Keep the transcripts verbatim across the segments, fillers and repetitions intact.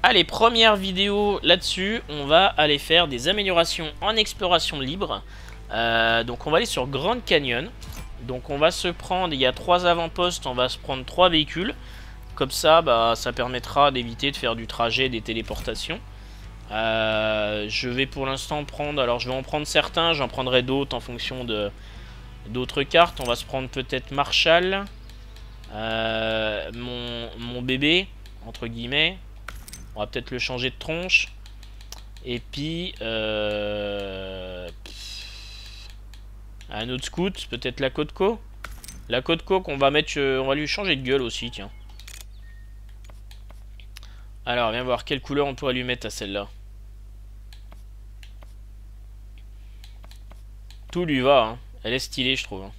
Allez, première vidéo là-dessus. On va aller faire des améliorations en exploration libre. Euh, donc on va aller sur Grand Canyon. Donc on va se prendre, il y a trois avant-postes, on va se prendre trois véhicules. Comme ça, bah, ça permettra d'éviter de faire du trajet, des téléportations. Euh, je vais pour l'instant prendre, alors je vais en prendre certains, j'en prendrai d'autres en fonction de d'autres cartes. On va se prendre peut-être Marshall, euh, mon, mon bébé, entre guillemets. On va peut-être le changer de tronche. Et puis, euh, un autre scout, peut-être la Kotko. La Kotko qu'on va mettre, euh, on va lui changer de gueule aussi, tiens. Alors, viens voir quelle couleur on pourrait lui mettre à celle-là. Tout lui va, hein. Elle est stylée, je trouve. Hein.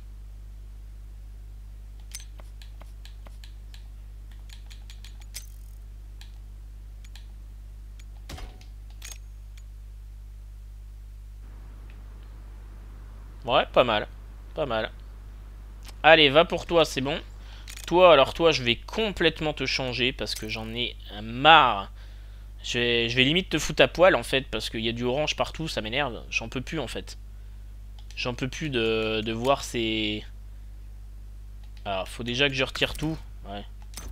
Ouais, pas mal. Pas mal. Allez, va pour toi, c'est bon. Toi, alors toi, je vais complètement te changer parce que j'en ai marre. Je vais, je vais limite te foutre à poil, en fait, parce qu'il y a du orange partout, ça m'énerve. J'en peux plus, en fait. J'en peux plus de, de voir ces... Alors, faut déjà que je retire tout. Ouais.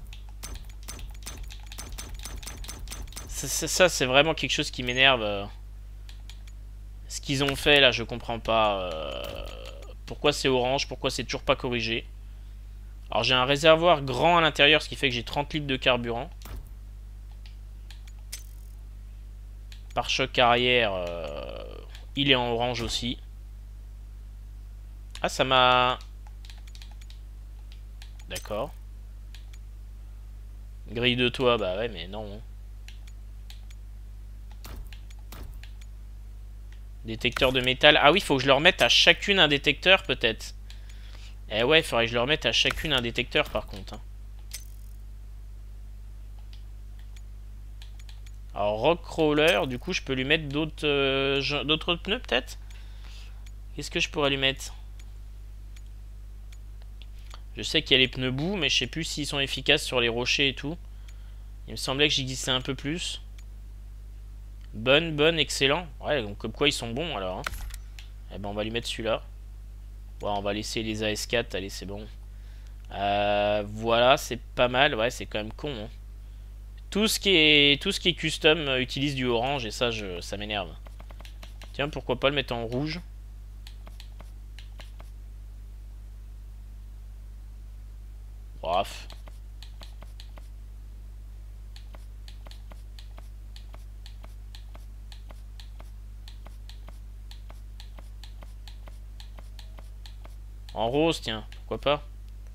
Ça, ça, ça c'est vraiment quelque chose qui m'énerve. Ce qu'ils ont fait, là, je comprends pas. Euh... Pourquoi c'est orange? Pourquoi c'est toujours pas corrigé? Alors, j'ai un réservoir grand à l'intérieur, ce qui fait que j'ai trente litres de carburant. Pare-choc arrière, euh... il est en orange aussi. Ah, ça m'a... D'accord. Grille de toit, bah ouais, mais non. Détecteur de métal. Ah oui, il faut que je leur mette à chacune un détecteur, peut-être. Eh ouais, il faudrait que je leur mette à chacune un détecteur, par contre. Alors, Rockcrawler, du coup, je peux lui mettre d'autres euh, d'autres pneus, peut-être? Qu'est-ce que je pourrais lui mettre? Je sais qu'il y a les pneus boue, mais je sais plus s'ils sont efficaces sur les rochers et tout. Il me semblait que j'y glissais un peu plus. Bonne, bonne, excellent. Ouais, donc comme quoi ils sont bons, alors. Hein. Eh ben, on va lui mettre celui-là. Ouais, on va laisser les A S quatre, allez, c'est bon. Euh, voilà, c'est pas mal. Ouais, c'est quand même con. Hein. Tout ce qui est tout ce qui est custom euh, utilise du orange et ça, je, ça m'énerve. Tiens, pourquoi pas le mettre en rouge? Bref. En rose, tiens, pourquoi pas?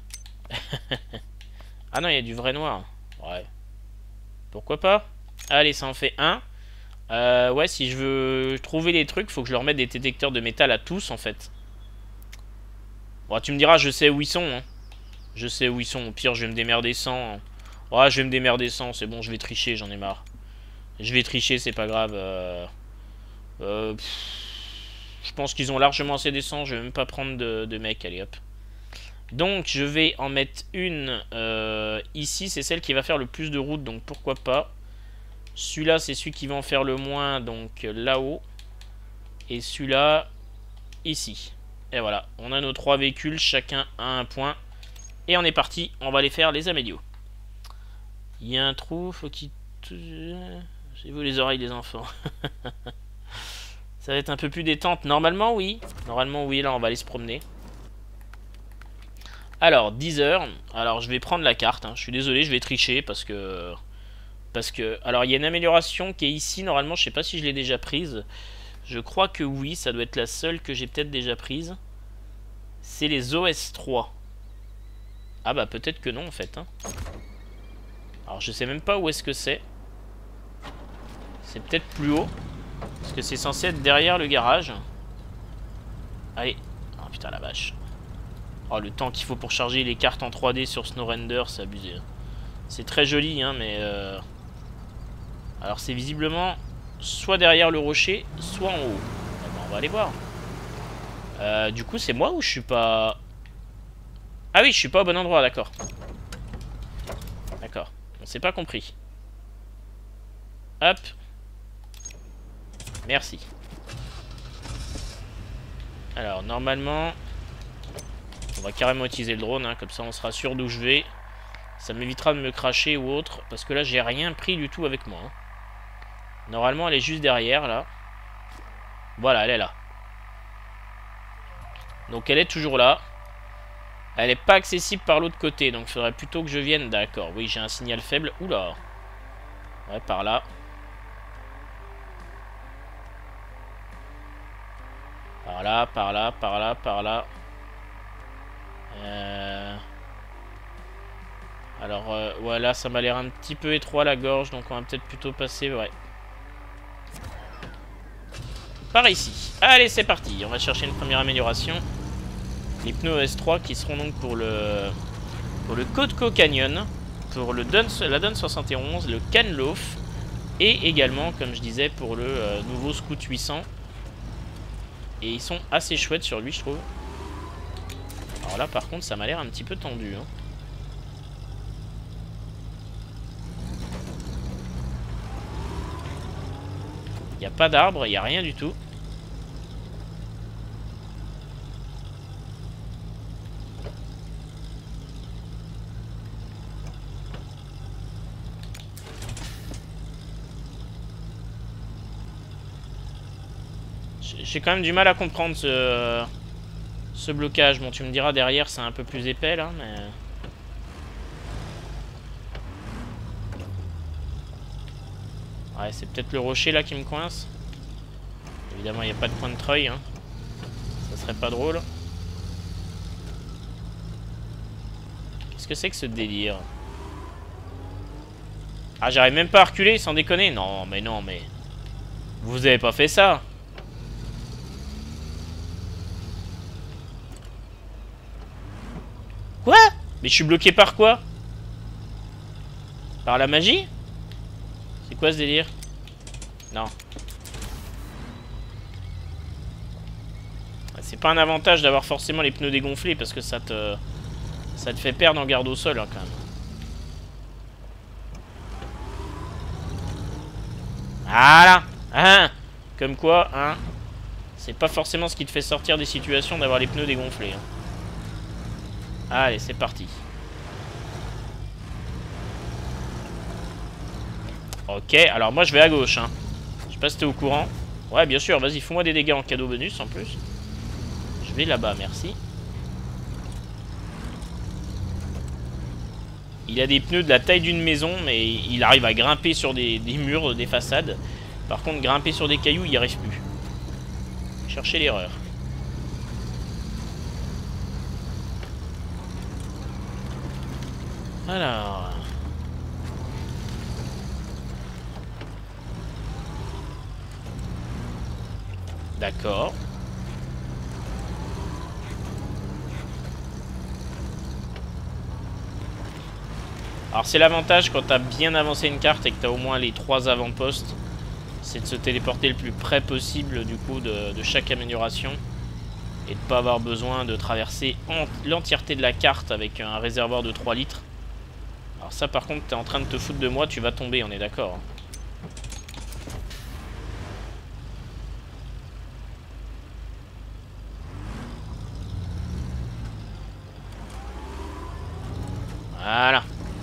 Ah non, il y a du vrai noir. Ouais. Pourquoi pas? Allez, ça en fait un. Euh, ouais, si je veux trouver des trucs, faut que je leur mette des détecteurs de métal à tous, en fait. Bon, tu me diras, je sais où ils sont. Hein. Je sais où ils sont. Au pire, je vais me démerder sans. Hein. Ouais, je vais me démerder sans. C'est bon, je vais tricher, j'en ai marre. Je vais tricher, c'est pas grave. Euh... Euh, je pense qu'ils ont largement assez d'essence. Je vais même pas prendre de, de mecs. Allez, hop. Donc, je vais en mettre une euh, ici. C'est celle qui va faire le plus de route, donc pourquoi pas. Celui-là, c'est celui qui va en faire le moins, donc là-haut. Et celui-là, ici. Et voilà, on a nos trois véhicules, chacun à un point. Et on est parti, on va aller faire les amélios. Il y a un trou, faut qu'il... J'ai vu les oreilles des enfants. Ça va être un peu plus détente. Normalement, oui. Normalement, oui, là, on va aller se promener. Alors, dix heures. Alors, je vais prendre la carte. Hein. Je suis désolé, je vais tricher parce que... Parce que... Alors, il y a une amélioration qui est ici. Normalement, je sais pas si je l'ai déjà prise. Je crois que oui, ça doit être la seule que j'ai peut-être déjà prise. C'est les O S trois. Ah bah, peut-être que non, en fait. Hein. Alors, je sais même pas où est-ce que c'est. C'est peut-être plus haut. Parce que c'est censé être derrière le garage. Allez. Oh putain la vache. Oh le temps qu'il faut pour charger les cartes en trois D sur SnowRender, c'est abusé. C'est très joli hein mais... Euh... Alors c'est visiblement soit derrière le rocher, soit en haut. Eh ben, on va aller voir. Euh, du coup c'est moi ou je suis pas... Ah oui je suis pas au bon endroit, d'accord. D'accord. On s'est pas compris. Hop. Merci. Alors, normalement... On va carrément utiliser le drone, hein, comme ça on sera sûr d'où je vais. Ça m'évitera de me cracher ou autre, parce que là j'ai rien pris du tout avec moi. Hein. Normalement elle est juste derrière, là. Voilà, elle est là. Donc elle est toujours là. Elle n'est pas accessible par l'autre côté, donc il faudrait plutôt que je vienne... D'accord, oui j'ai un signal faible. Oula. Ouais, par là. Par là, par là, par là, par là. Euh... Alors, euh, voilà, ça m'a l'air un petit peu étroit la gorge, donc on va peut-être plutôt passer, ouais. Par ici. Allez, c'est parti. On va chercher une première amélioration. Les pneus S trois qui seront donc pour le pour le Codco Canyon, pour le Dun, la Dun soixante et onze, le Canloaf, et également, comme je disais, pour le euh, nouveau Scout huit cents. Et ils sont assez chouettes sur lui, je trouve. Alors là, par contre, ça m'a l'air un petit peu tendu. Hein. Il n'y a pas d'arbre, il n'y a rien du tout. J'ai quand même du mal à comprendre ce, ce blocage. Bon, tu me diras, derrière, c'est un peu plus épais, là, mais... Ouais, c'est peut-être le rocher, là, qui me coince. Évidemment, il n'y a pas de point de treuil, hein. Ça serait pas drôle. Qu'est-ce que c'est que ce délire? Ah, j'arrive même pas à reculer, sans déconner. Non, mais non, mais... Vous avez pas fait ça? Quoi? Mais je suis bloqué par quoi? Par la magie? C'est quoi ce délire? Non. C'est pas un avantage d'avoir forcément les pneus dégonflés parce que ça te... Ça te fait perdre en garde au sol, hein, quand même. Voilà. Hein. Comme quoi, hein. C'est pas forcément ce qui te fait sortir des situations d'avoir les pneus dégonflés. Hein. Allez, c'est parti. Ok, alors moi je vais à gauche. Hein. Je sais pas si t'es au courant. Ouais, bien sûr, vas-y, fous-moi des dégâts en cadeau bonus en plus. Je vais là-bas, merci. Il a des pneus de la taille d'une maison, mais il arrive à grimper sur des, des murs, des façades. Par contre, grimper sur des cailloux, il n'y arrive plus. Cherchez l'erreur. Alors... D'accord. Alors c'est l'avantage quand t'as bien avancé une carte et que t'as au moins les trois avant-postes. C'est de se téléporter le plus près possible du coup de, de chaque amélioration. Et de pas avoir besoin de traverser l'entièreté de la carte avec un réservoir de trois litres. Alors ça par contre t'es en train de te foutre de moi, tu vas tomber, on est d'accord. Voilà.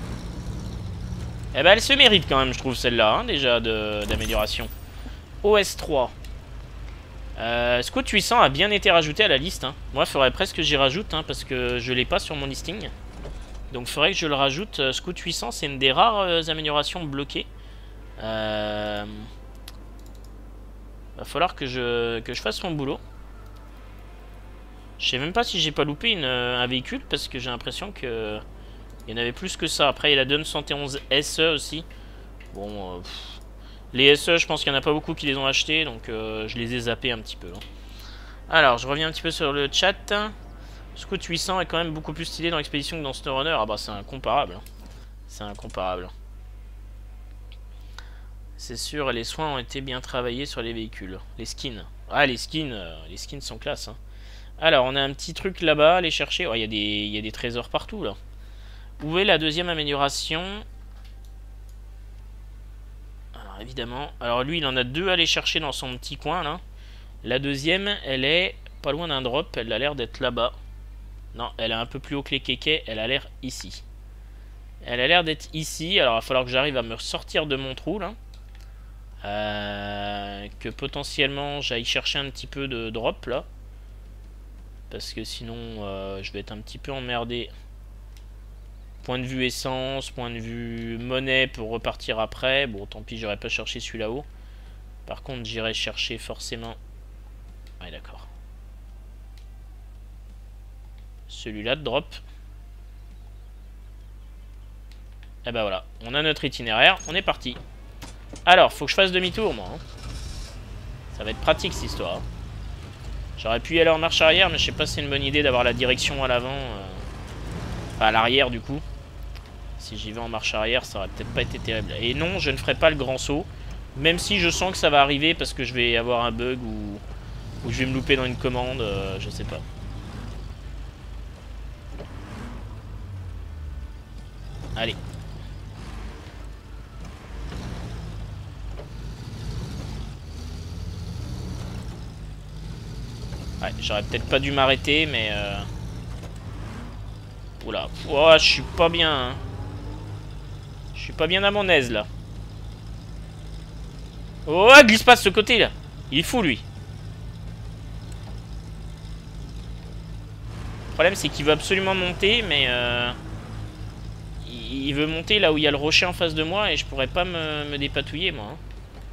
Eh ben elle se mérite quand même, je trouve, celle-là, hein, déjà, d'amélioration. O S trois. Euh, Scout huit cents a bien été rajouté à la liste. Hein. Moi, il faudrait presque que j'y rajoute, hein, parce que je l'ai pas sur mon listing. Donc, il faudrait que je le rajoute. Scout huit cents, c'est une des rares euh, améliorations bloquées. Euh... Va falloir que je, que je fasse mon boulot. Je sais même pas si j'ai pas loupé une, un véhicule, parce que j'ai l'impression que... Il y en avait plus que ça. Après, il y a la Dun soixante et onze S E aussi. Bon, euh, les S E, je pense qu'il n'y en a pas beaucoup qui les ont achetés. Donc, euh, je les ai zappés un petit peu. Hein. Alors, je reviens un petit peu sur le chat. Scout huit cents est quand même beaucoup plus stylé dans l'expédition que dans SnowRunner. Ah bah, c'est incomparable. Hein. C'est incomparable. C'est sûr, les soins ont été bien travaillés sur les véhicules. Les skins. Ah, les skins, euh, les skins sont classe. Hein. Alors, on a un petit truc là-bas à aller chercher. Oh, il y a des, il y a des trésors partout, là. Où est la deuxième amélioration? Alors, évidemment. Alors lui, il en a deux à aller chercher dans son petit coin, là. La deuxième, elle est pas loin d'un drop. Elle a l'air d'être là-bas. Non, elle est un peu plus haut que les kékés. Elle a l'air ici. Elle a l'air d'être ici. Alors, il va falloir que j'arrive à me sortir de mon trou, là. Euh, que potentiellement, j'aille chercher un petit peu de drop, là. Parce que sinon, euh, je vais être un petit peu emmerdé. Point de vue essence, point de vue monnaie pour repartir après. Bon, tant pis, j'aurais pas cherché celui là-haut. Par contre, j'irai chercher forcément... Ouais, d'accord. Celui-là de drop. Et ben voilà, on a notre itinéraire, on est parti. Alors, faut que je fasse demi-tour, moi. Hein. Ça va être pratique, cette histoire. J'aurais pu y aller en marche arrière, mais je sais pas si c'est une bonne idée d'avoir la direction à l'avant. Euh... Enfin, à l'arrière, du coup. Si j'y vais en marche arrière, ça aurait peut-être pas été terrible. Et non, je ne ferai pas le grand saut. Même si je sens que ça va arriver parce que je vais avoir un bug ou, ou je vais me louper dans une commande, euh, je sais pas. Allez. Ouais, j'aurais peut-être pas dû m'arrêter, mais... Euh... Oula, oh, je suis pas bien. Hein. Je suis pas bien à mon aise, là. Oh, glisse pas de ce côté, là. Il est fou, lui. Le problème, c'est qu'il veut absolument monter, mais... Euh... Il veut monter là où il y a le rocher en face de moi, et je pourrais pas me, me dépatouiller, moi. Hein.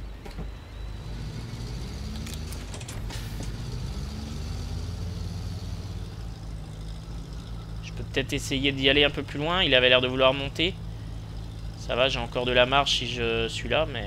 Peut-être essayer d'y aller un peu plus loin. Il avait l'air de vouloir monter. Ça va, j'ai encore de la marge si je suis là, mais...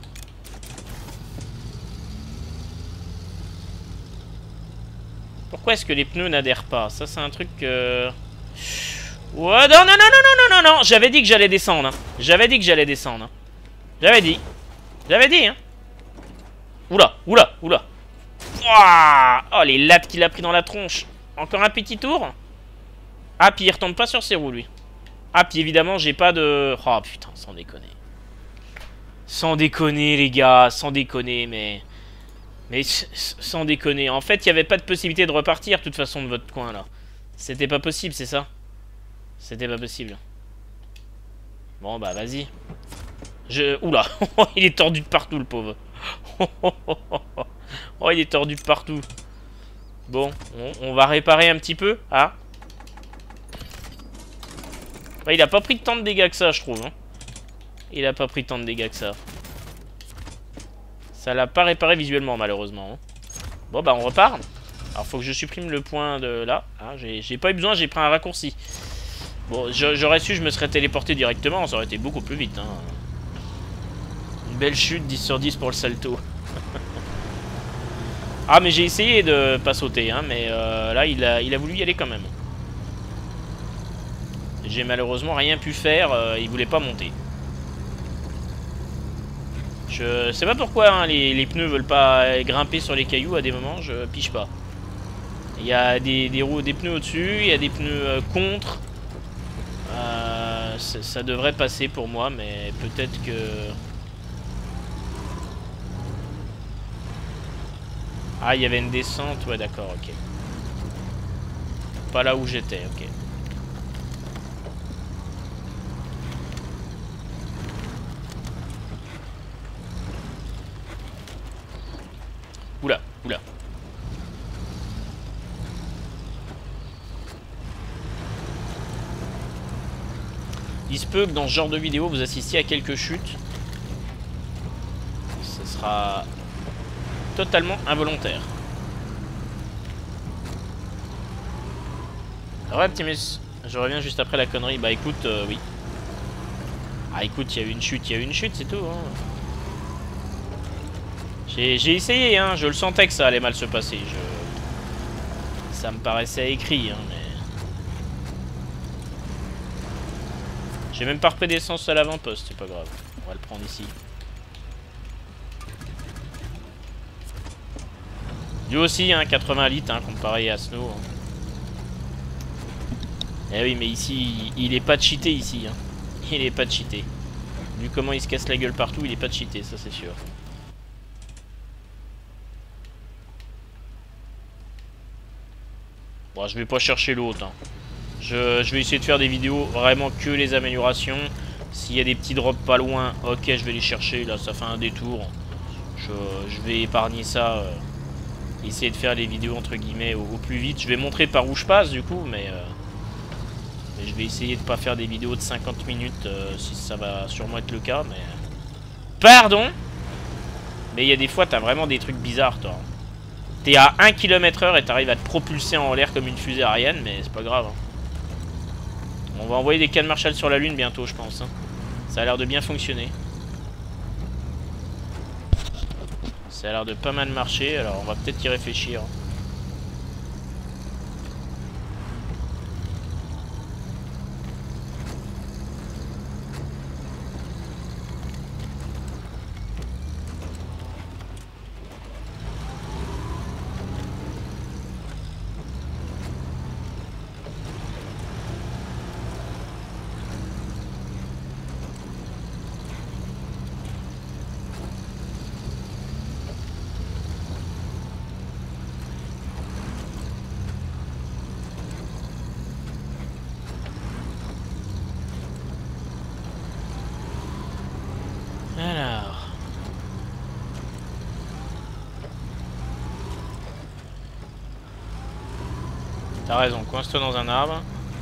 Pourquoi est-ce que les pneus n'adhèrent pas? Ça, c'est un truc que... Ouais, non, non, non, non, non, non, non, non. J'avais dit que j'allais descendre. Hein. J'avais dit que j'allais descendre. Hein. J'avais dit. J'avais dit, hein. Oula, oula, oula. Ouah, oh, les lattes qu'il a pris dans la tronche. Encore un petit tour. Ah, puis il retombe pas sur ses roues, lui. Ah, puis évidemment, j'ai pas de... Oh, putain, sans déconner. Sans déconner, les gars. Sans déconner, mais... Mais sans déconner. En fait, il n'y avait pas de possibilité de repartir, de toute façon, de votre coin, là. C'était pas possible, c'est ça? C'était pas possible. Bon, bah, vas-y. Je... Oula. Il est tordu de partout, le pauvre. Oh, il est tordu de partout. Bon, on, on va réparer un petit peu. Ah. Ouais, il a pas pris tant de dégâts que ça, je trouve. Hein. Il a pas pris tant de dégâts que ça. Ça l'a pas réparé visuellement, malheureusement. Hein. Bon, bah, on repart. Alors, faut que je supprime le point de là. Hein, j'ai pas eu besoin, j'ai pris un raccourci. Bon, j'aurais su, je me serais téléporté directement. Ça aurait été beaucoup plus vite. Hein. Une belle chute, dix sur dix pour le salto. Ah, mais j'ai essayé de pas sauter. Hein, mais euh, là, il a, il a voulu y aller quand même. J'ai malheureusement rien pu faire, euh, il voulait pas monter. Je sais pas pourquoi hein, les, les pneus veulent pas grimper sur les cailloux à des moments, je piche pas. Il y a des, des roues, des pneus au-dessus, il y a des pneus euh, contre. Euh, ça devrait passer pour moi, mais peut-être que... Ah, il y avait une descente, ouais d'accord, ok. Pas là où j'étais, ok. Oula, oula. Il se peut que dans ce genre de vidéo, vous assistiez à quelques chutes. Ce sera totalement involontaire. Ouais, Optimus, je reviens juste après la connerie. Bah écoute, euh, oui. Ah écoute, il y a eu une chute, il y a eu une chute, c'est tout. Hein. J'ai essayé, hein, je le sentais que ça allait mal se passer. Je... Ça me paraissait écrit, hein, mais... J'ai même pas repris d'essence à l'avant-poste, c'est pas grave. On va le prendre ici. Lui aussi, hein, quatre-vingts litres, hein, comparé à Snow. Hein. Eh oui, mais ici, il est pas cheaté, ici. Hein. Il est pas cheaté. Vu comment il se casse la gueule partout, il est pas cheaté, ça c'est sûr. Bon, je vais pas chercher l'autre. Hein. Je, je vais essayer de faire des vidéos vraiment que les améliorations. S'il y a des petits drops pas loin, ok, je vais les chercher. Là, ça fait un détour. Je, je vais épargner ça. Euh, essayer de faire les vidéos entre guillemets au, au plus vite. Je vais montrer par où je passe du coup, mais... Euh, Mais je vais essayer de pas faire des vidéos de cinquante minutes, euh, si ça va sûrement être le cas, mais... Pardon. Mais il y a des fois, t'as vraiment des trucs bizarres, toi. T'es à un kilomètre heure et t'arrives à te propulser en l'air comme une fusée Ariane, mais c'est pas grave. Hein. On va envoyer des cannes Marshall sur la Lune bientôt, je pense. Hein. Ça a l'air de bien fonctionner. Ça a l'air de pas mal marcher, alors on va peut-être y réfléchir. Alors... T'as raison, coince-toi dans un arbre.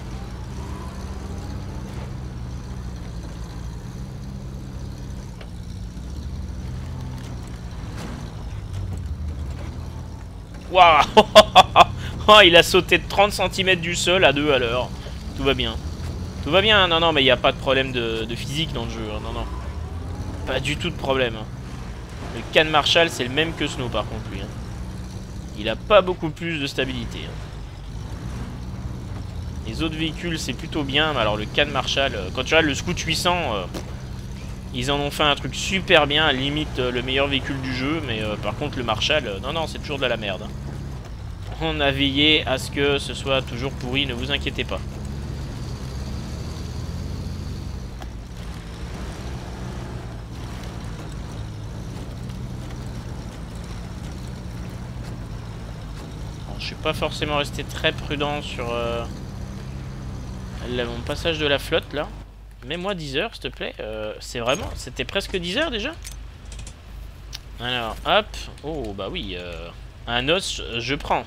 Waouh. Oh, il a sauté de trente centimètres du sol à deux à l'heure. Tout va bien. Tout va bien, non, non, mais il n'y a pas de problème de, de physique dans le jeu. Hein. Non, non. Pas du tout de problème. Hein. Le Can Marshall, c'est le même que Snow, par contre, lui. Hein. Il a pas beaucoup plus de stabilité. Hein. Les autres véhicules, c'est plutôt bien. Mais alors, le Can Marshall, euh, quand tu regardes le Scout huit cents, euh, ils en ont fait un truc super bien. Limite, euh, le meilleur véhicule du jeu. Mais euh, par contre, le Marshall, euh, non, non, c'est toujours de la merde. Hein. On a veillé à ce que ce soit toujours pourri, ne vous inquiétez pas. Je suis pas forcément resté très prudent sur euh, mon passage de la flotte là. Mets-moi dix heures s'il te plaît. Euh, c'est vraiment... C'était presque dix heures déjà. Alors hop. Oh bah oui. Euh, un os je prends.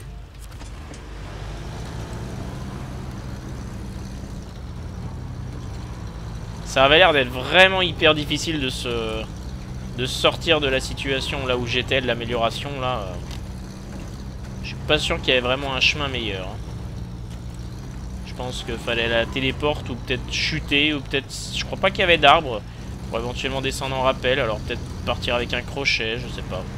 Ça avait l'air d'être vraiment hyper difficile de se... de sortir de la situation là où j'étais, de l'amélioration là. Je suis pas sûr qu'il y avait vraiment un chemin meilleur. Je pense qu'il fallait la téléporte ou peut-être chuter ou peut-être... Je crois pas qu'il y avait d'arbres pour éventuellement descendre en rappel. Alors peut-être partir avec un crochet, je sais pas.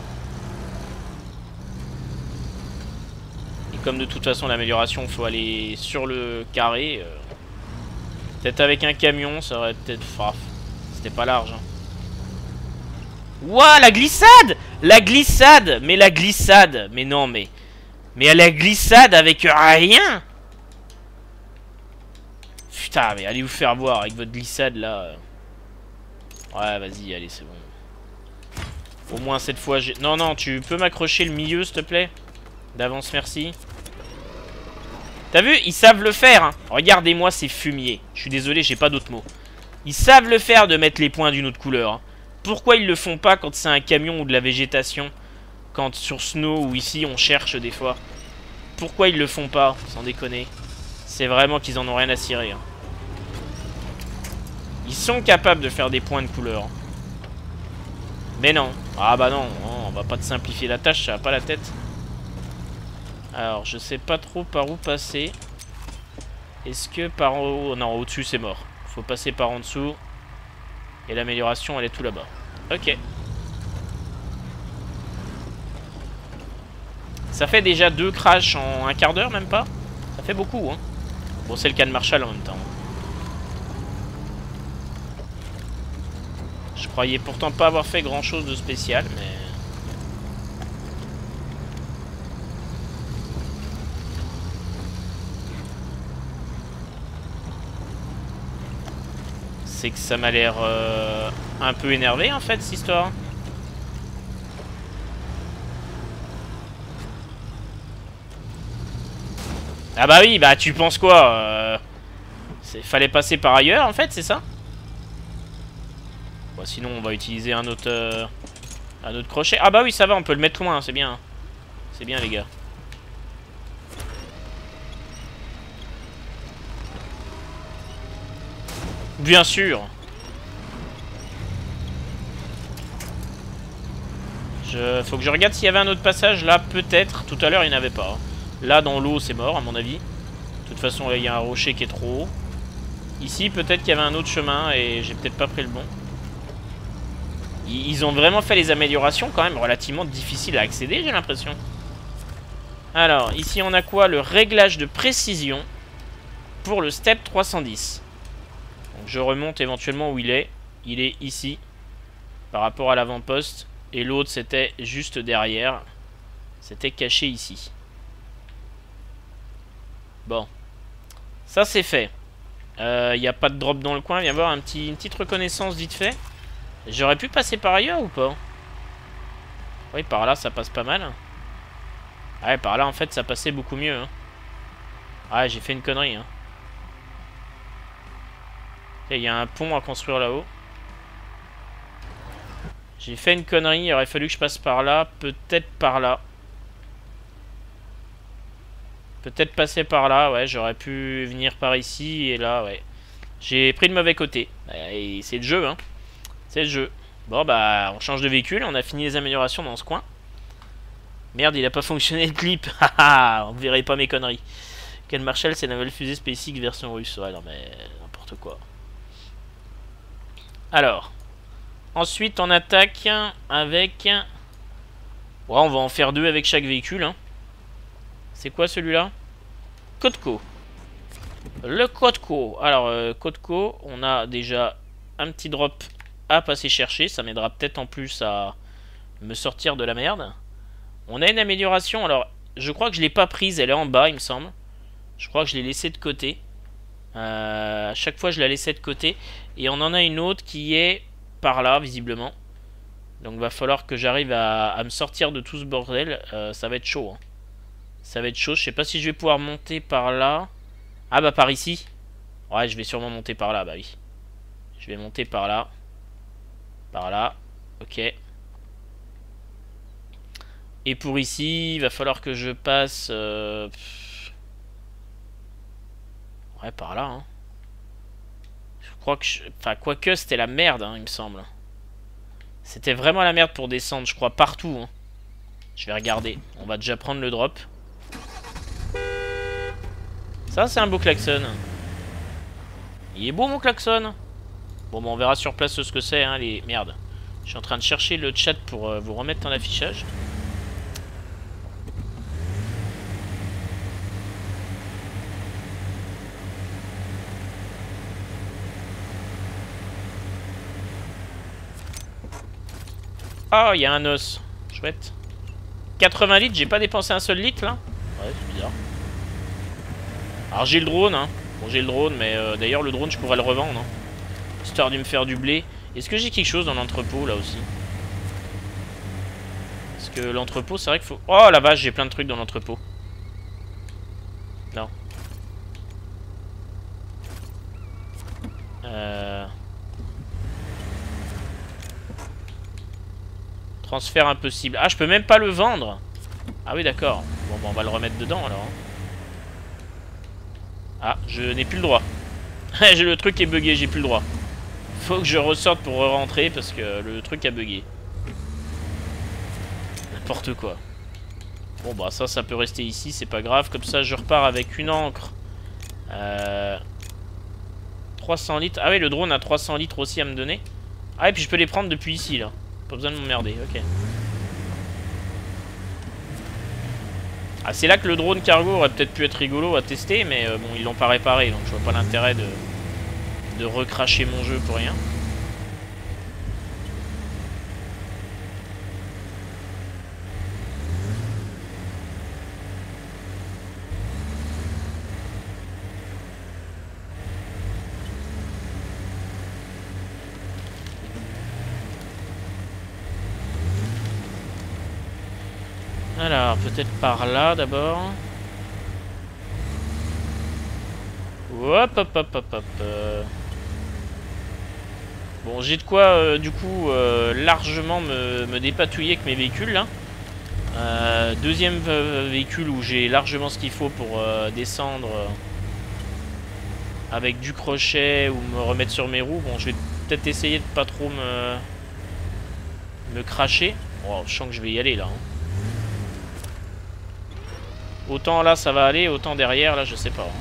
Et comme de toute façon l'amélioration, il faut aller sur le carré. Euh... Peut-être avec un camion, ça aurait peut-être... Enfin, c'était pas large. Hein. Ouah, la glissade! La glissade! Mais la glissade! Mais non, mais... Mais à la glissade avec rien! Putain, mais allez vous faire voir avec votre glissade, là. Ouais, vas-y, allez, c'est bon. Au moins, cette fois, j'ai... Non, non, tu peux m'accrocher le milieu, s'il te plaît? D'avance, merci. T'as vu? Ils savent le faire, hein. Regardez-moi ces fumiers. Je suis désolé, j'ai pas d'autres mots. Ils savent le faire de mettre les points d'une autre couleur, hein. Pourquoi ils le font pas quand c'est un camion ou de la végétation? Quand sur Snow ou ici on cherche des fois. Pourquoi ils le font pas? Sans déconner. C'est vraiment qu'ils en ont rien à cirer. Hein. Ils sont capables de faire des points de couleur. Mais non. Ah bah non, non, on va pas te simplifier la tâche, ça va pas la tête. Alors je sais pas trop par où passer. Est-ce que par en haut... Non, au-dessus c'est mort. Faut passer par en dessous. Et l'amélioration, elle est tout là-bas. Ok. Ça fait déjà deux crashs en un quart d'heure, même pas. Ça fait beaucoup, hein. Bon, c'est le Can Marshall en même temps. Je croyais pourtant pas avoir fait grand-chose de spécial, mais... c'est que ça m'a l'air euh, un peu énervé en fait, cette histoire. Ah bah oui, bah tu penses quoi euh, fallait passer par ailleurs en fait, c'est ça? Bon, sinon on va utiliser un autre, euh, un autre crochet. Ah bah oui, ça va, on peut le mettre loin, c'est bien. C'est bien les gars. Bien sûr. Je... Faut que je regarde s'il y avait un autre passage. Là, peut-être. Tout à l'heure, il n'y en avait pas. Là, dans l'eau, c'est mort, à mon avis. De toute façon, là, il y a un rocher qui est trop haut. Ici, peut-être qu'il y avait un autre chemin et j'ai peut-être pas pris le bon. Ils ont vraiment fait les améliorations quand même relativement difficiles à accéder, j'ai l'impression. Alors, ici, on a quoi? Le réglage de précision pour le step trois cent dix. Donc, je remonte éventuellement où il est. Il est ici, par rapport à l'avant-poste. Et l'autre, c'était juste derrière. C'était caché ici. Bon. Ça, c'est fait. Il euh, n'y a pas de drop dans le coin. Viens voir un petit, une petite reconnaissance vite fait. J'aurais pu passer par ailleurs ou pas? Oui, par là, ça passe pas mal. Ouais, par là, en fait, ça passait beaucoup mieux. Hein. Ouais, j'ai fait une connerie. Hein. Il y a un pont à construire là-haut. J'ai fait une connerie, il aurait fallu que je passe par là, peut-être par là. Peut-être passer par là, ouais, j'aurais pu venir par ici et là, ouais. J'ai pris le mauvais côté. Et c'est le jeu, hein. C'est le jeu. Bon, bah, on change de véhicule, on a fini les améliorations dans ce coin. Merde, il a pas fonctionné le clip. Haha, on verrait pas mes conneries. Ken Marshall, c'est la nouvelle fusée SpaceX version russe. Ouais, non mais, n'importe quoi. Alors... Ensuite, on attaque avec... Ouais, on va en faire deux avec chaque véhicule. Hein. C'est quoi celui-là? Kotko. Le Kotko. Alors, euh, Kotko, on a déjà un petit drop à passer chercher. Ça m'aidera peut-être en plus à me sortir de la merde. On a une amélioration. Alors, je crois que je ne l'ai pas prise. Elle est en bas, il me semble. Je crois que je l'ai laissée de côté. Euh, à chaque fois, je la laissais de côté. Et on en a une autre qui est... par là visiblement, donc va falloir que j'arrive à, à me sortir de tout ce bordel. euh, ça va être chaud hein. Ça va être chaud, je sais pas si je vais pouvoir monter par là. Ah bah par ici, ouais je vais sûrement monter par là, bah oui je vais monter par là, par là, ok. Et pour ici il va falloir que je passe euh... ouais par là hein. Je crois que je... enfin quoique c'était la merde hein, il me semble. C'était vraiment la merde pour descendre, je crois, partout. Hein. Je vais regarder. On va déjà prendre le drop. Ça, c'est un beau klaxon. Il est beau, mon klaxon. Bon, bah, on verra sur place ce que c'est. Hein, les... Merde. Je suis en train de chercher le chat pour euh, vous remettre en affichage. Oh, il y a un os. Chouette. quatre-vingts litres, j'ai pas dépensé un seul litre là. Ouais, c'est bizarre. Alors j'ai le drone, hein. Bon, j'ai le drone, mais euh, d'ailleurs, le drone, je pourrais le revendre. Hein. Histoire de me faire du blé. Est-ce que j'ai quelque chose dans l'entrepôt là aussi? Parce que l'entrepôt, c'est vrai qu'il faut... Oh la vache, j'ai plein de trucs dans l'entrepôt. Non. Euh... Transfert impossible. Ah, je peux même pas le vendre. Ah oui, d'accord. Bon, bah, on va le remettre dedans, alors. Ah, je n'ai plus le droit. J'ai le truc qui est bugué, j'ai plus le droit. Faut que je ressorte pour rentrer parce que le truc a bugué. N'importe quoi. Bon, bah, ça, ça peut rester ici, c'est pas grave. Comme ça, je repars avec une encre. Euh... trois cents litres. Ah oui, le drone a trois cents litres aussi à me donner. Ah, et puis je peux les prendre depuis ici, là. Pas besoin de m'emmerder, ok. Ah, c'est là que le drone cargo aurait peut-être pu être rigolo à tester, mais euh, bon, ils l'ont pas réparé, donc je vois pas l'intérêt de, de recracher mon jeu pour rien. Alors, peut-être par là d'abord. Hop, hop, hop, hop, hop. Euh... Bon, j'ai de quoi, euh, du coup, euh, largement me, me dépatouiller avec mes véhicules, là. Euh, deuxième euh, véhicule où j'ai largement ce qu'il faut pour euh, descendre euh, avec du crochet ou me remettre sur mes roues. Bon, je vais peut-être essayer de pas trop me, me cracher. Oh, je sens que je vais y aller, là. Hein. Autant là, ça va aller, autant derrière, là, je sais pas. Hein.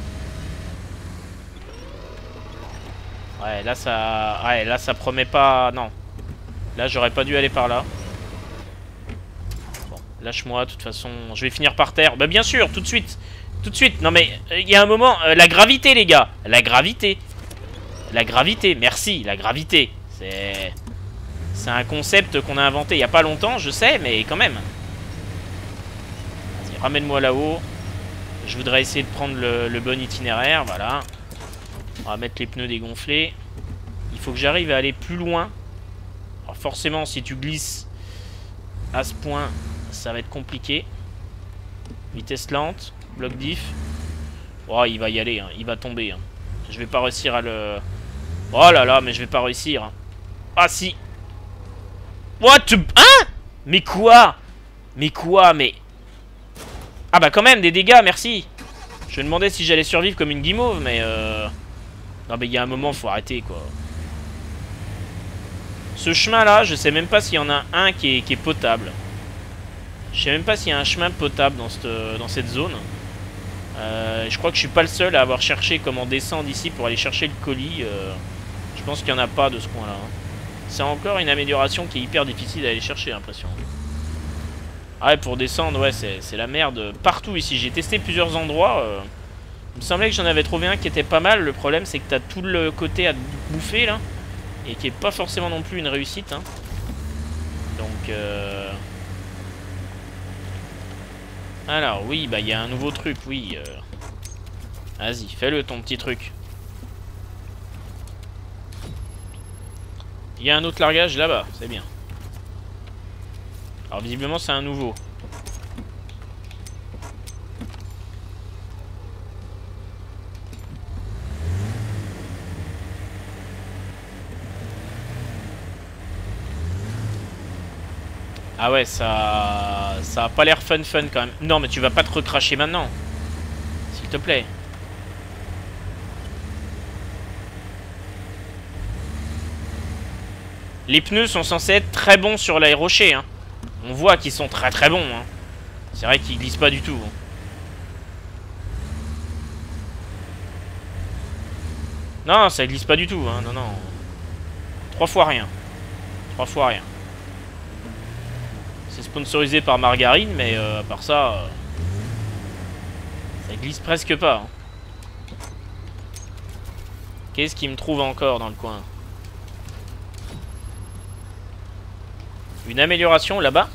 Ouais, là ça... Ouais, là ça promet pas... Non. Là j'aurais pas dû aller par là. Bon, lâche-moi, de toute façon... Je vais finir par terre. Bah bien sûr, tout de suite. Tout de suite. Non mais, il y a un moment... Euh, la gravité, les gars. La gravité. La gravité, merci. La gravité. C'est... C'est un concept qu'on a inventé il y a pas longtemps, je sais, mais quand même. Vas-y, ramène-moi là-haut. Je voudrais essayer de prendre le, le bon itinéraire, voilà. On va mettre les pneus dégonflés. Il faut que j'arrive à aller plus loin. Alors forcément, si tu glisses à ce point, ça va être compliqué. Vitesse lente, bloc diff. Oh, il va y aller, hein. Il va tomber. Hein. Je vais pas réussir à le... Oh là là, mais je vais pas réussir. Hein. Ah si. What? Hein? Mais quoi? Mais quoi? Mais... Ah bah quand même, des dégâts, merci. Je me demandais si j'allais survivre comme une guimauve, mais... Euh... Non mais il y a un moment, faut arrêter quoi. Ce chemin là, je sais même pas s'il y en a un qui est, qui est potable. Je sais même pas s'il y a un chemin potable dans cette, dans cette zone. Euh, je crois que je suis pas le seul à avoir cherché comment descendre ici pour aller chercher le colis. Euh, je pense qu'il n'y en a pas de ce coin là. Hein. C'est encore une amélioration qui est hyper difficile à aller chercher, j'ai l'impression. Ah ouais, pour descendre, ouais, c'est la merde. Partout ici, j'ai testé plusieurs endroits. Euh, il me semblait que j'en avais trouvé un qui était pas mal. Le problème, c'est que t'as tout le côté à bouffer, là. Et qui est pas forcément non plus une réussite. Hein. Donc, euh... Alors, oui, bah, il y a un nouveau truc, oui. Euh... Vas-y, fais-le, ton petit truc. Il y a un autre largage là-bas, c'est bien. Alors, visiblement, c'est un nouveau. Ah ouais, ça... Ça a pas l'air fun fun quand même. Non, mais tu vas pas te recracher maintenant. S'il te plaît. Les pneus sont censés être très bons sur l'aérocher. Hein. On voit qu'ils sont très très bons. Hein. C'est vrai qu'ils glissent pas du tout. Hein. Non, ça glisse pas du tout. Hein. Non, non. Trois fois rien. Trois fois rien. C'est sponsorisé par Margarine, mais euh, à part ça, euh, ça glisse presque pas. Hein. Qu'est-ce qu'il me trouve encore dans le coin? Une amélioration là-bas?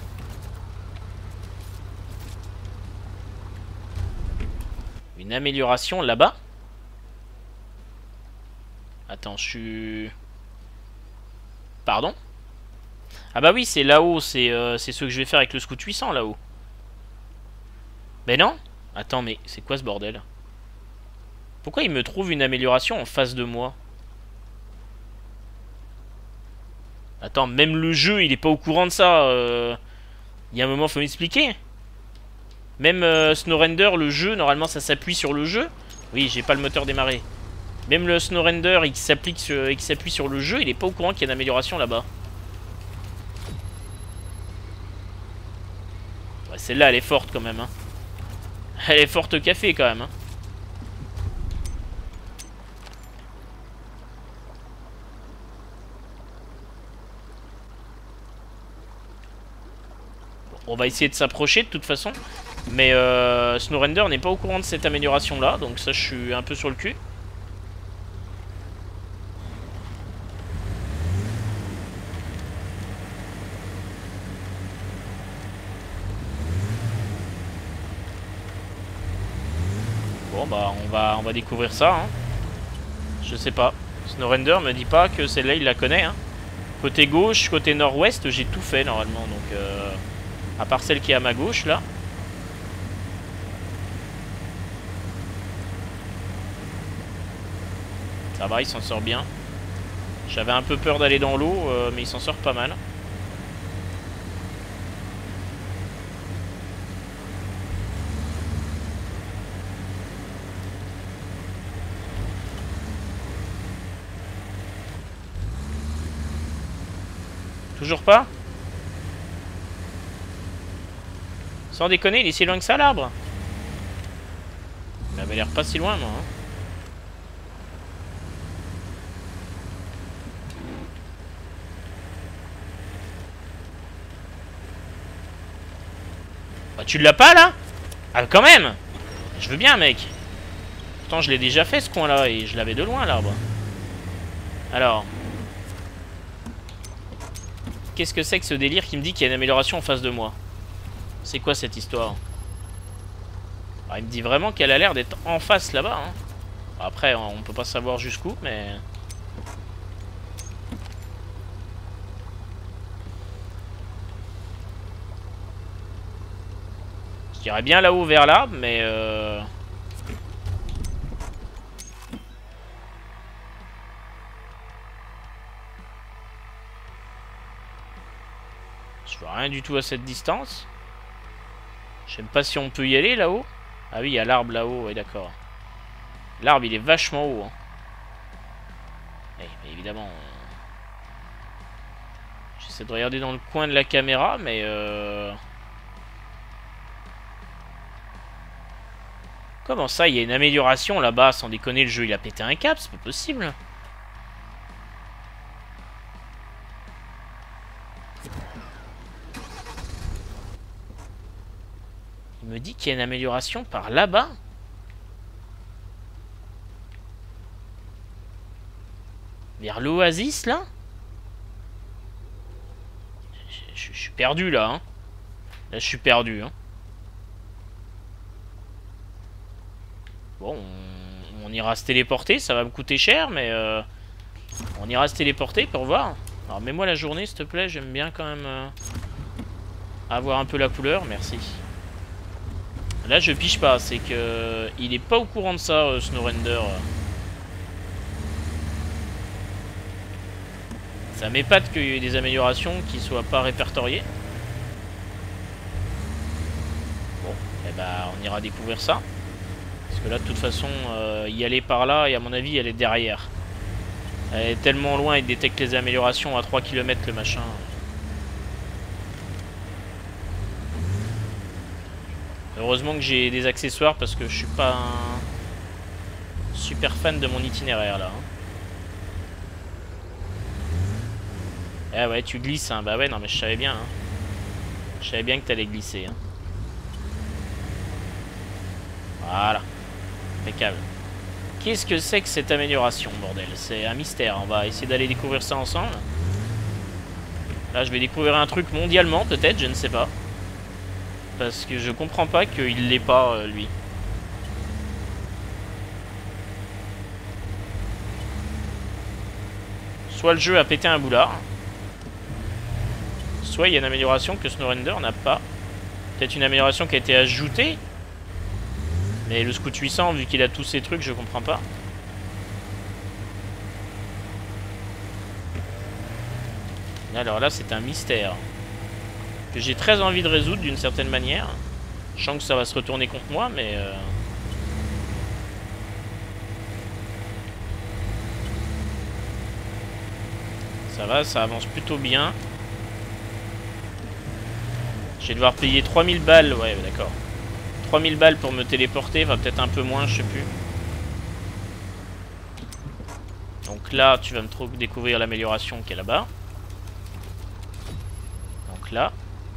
Une amélioration là-bas? Attends, je suis... Pardon? Ah bah oui, c'est là-haut, c'est euh, ce que je vais faire avec le scout huit cents là-haut. Mais non? Attends, mais c'est quoi ce bordel? Pourquoi il me trouve une amélioration en face de moi? Attends, même le jeu, il est pas au courant de ça. Euh... Il y a un moment, faut m'expliquer. Même euh, SnowRender, le jeu, normalement ça s'appuie sur le jeu. Oui, j'ai pas le moteur démarré. Même le SnowRender, il s'applique sur... il s'appuie sur le jeu, il est pas au courant qu'il y a une amélioration là-bas. Ouais, celle-là, elle est forte quand même. Hein. Elle est forte au café quand même. Hein. On va essayer de s'approcher de toute façon. Mais euh, SnowRender n'est pas au courant de cette amélioration là. Donc ça, je suis un peu sur le cul. Bon bah on va, on va découvrir ça. Hein. Je sais pas. SnowRender me dit pas que celle-là il la connaît. Hein. Côté gauche, côté nord-ouest, j'ai tout fait normalement. Donc... Euh... À part celle qui est à ma gauche, là. Ça va, il s'en sort bien. J'avais un peu peur d'aller dans l'eau, euh, mais il s'en sort pas mal. Toujours pas? Sans déconner, il est si loin que ça, l'arbre? Il avait l'air pas si loin, moi. Hein. Bah, tu l'as pas, là? Ah, quand même! Je veux bien, mec. Pourtant, je l'ai déjà fait, ce coin-là, et je l'avais de loin, l'arbre. Alors... Qu'est-ce que c'est que ce délire qui me dit qu'il y a une amélioration en face de moi? C'est quoi cette histoire? Alors, il me dit vraiment qu'elle a l'air d'être en face là-bas. Hein. Après, on peut pas savoir jusqu'où, mais... Je dirais bien là-haut vers l'arbre, mais... Euh... Je vois rien du tout à cette distance. Je sais même pas si on peut y aller là-haut. Ah oui, il y a l'arbre là-haut, ouais d'accord. L'arbre, il est vachement haut. Hein. Eh, mais évidemment... Euh... J'essaie de regarder dans le coin de la caméra, mais... Euh... Comment ça, il y a une amélioration là-bas? Sans déconner, le jeu, il a pété un cap, c'est pas possible. Il me dit qu'il y a une amélioration par là-bas. Vers l'oasis, là? Je, je, je suis perdu, là. Hein. Là, je suis perdu. Hein. Bon, on, on ira se téléporter. Ça va me coûter cher, mais... Euh, on ira se téléporter pour voir. Alors, mets-moi la journée, s'il te plaît. J'aime bien, quand même... Euh, avoir un peu la couleur. Merci. Là, je piche pas. C'est que... Il est pas au courant de ça, euh, SnowRender. Ça m'épate qu'il y ait des améliorations qui soient pas répertoriées. Bon, et eh ben, on ira découvrir ça. Parce que là, de toute façon, euh, y aller par là, et à mon avis, elle est derrière. Elle est tellement loin, il détecte les améliorations à trois kilomètres, le machin. Heureusement que j'ai des accessoires, parce que je suis pas un super fan de mon itinéraire, là. Hein. Ah ouais, tu glisses, hein. Bah ouais, non mais je savais bien. Hein. Je savais bien que t'allais glisser. Hein. Voilà. Impeccable. Qu'est-ce que c'est que cette amélioration, bordel? C'est un mystère. On va essayer d'aller découvrir ça ensemble. Là, je vais découvrir un truc mondialement, peut-être, je ne sais pas. Parce que je comprends pas qu'il l'ait pas, euh, lui. Soit le jeu a pété un boulard. Soit il y a une amélioration que SnowRender n'a pas. Peut-être une amélioration qui a été ajoutée. Mais le Scout huit cents, vu qu'il a tous ces trucs, je comprends pas. Alors là, c'est un mystère. Que j'ai très envie de résoudre d'une certaine manière. Je sens que ça va se retourner contre moi, mais... Euh... Ça va, ça avance plutôt bien. Je vais devoir payer trois mille balles, ouais d'accord. trois mille balles pour me téléporter, va peut-être un peu moins, je sais plus. Donc là, tu vas me découvrir l'amélioration qui est là-bas. Donc là.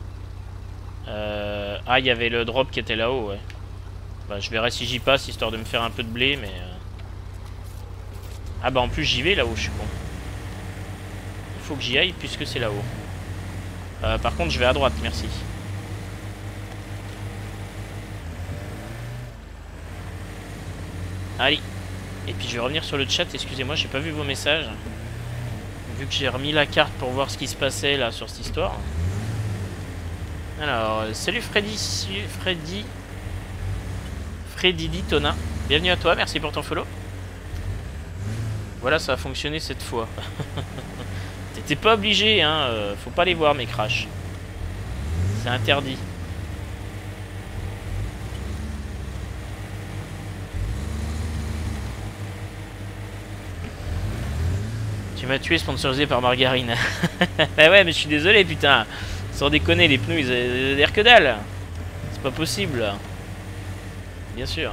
Euh... Ah, il y avait le drop qui était là-haut, ouais. Bah, je verrai si j'y passe, histoire de me faire un peu de blé, mais... Euh... Ah bah en plus j'y vais là-haut, je suis con. Il faut que j'y aille puisque c'est là-haut. Euh, par contre, je vais à droite, merci. Allez. Et puis je vais revenir sur le chat, excusez-moi, j'ai pas vu vos messages. Vu que j'ai remis la carte pour voir ce qui se passait là sur cette histoire. Alors, euh, salut Freddy, Freddy, Freddy Ditona. Bienvenue à toi, merci pour ton follow. Voilà, ça a fonctionné cette fois. T'étais pas obligé, hein, euh, faut pas les voir mes crashs. C'est interdit. Tu m'as tué, sponsorisé par Margarine. Bah ouais, mais je suis désolé, putain. Sans déconner, les pneus, ils ont l'air que dalle. C'est pas possible. Bien sûr.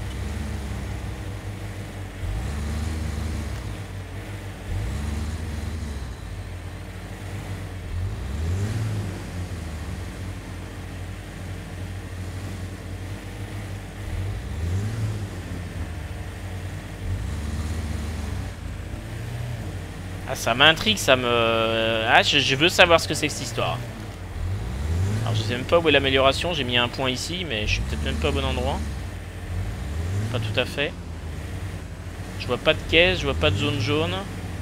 Ah, ça m'intrigue, ça me... Ah, je, je veux savoir ce que c'est que cette histoire. Alors, je sais même pas où est l'amélioration. J'ai mis un point ici, mais je suis peut-être même pas au bon endroit. Pas tout à fait. Je vois pas de caisse, je vois pas de zone jaune.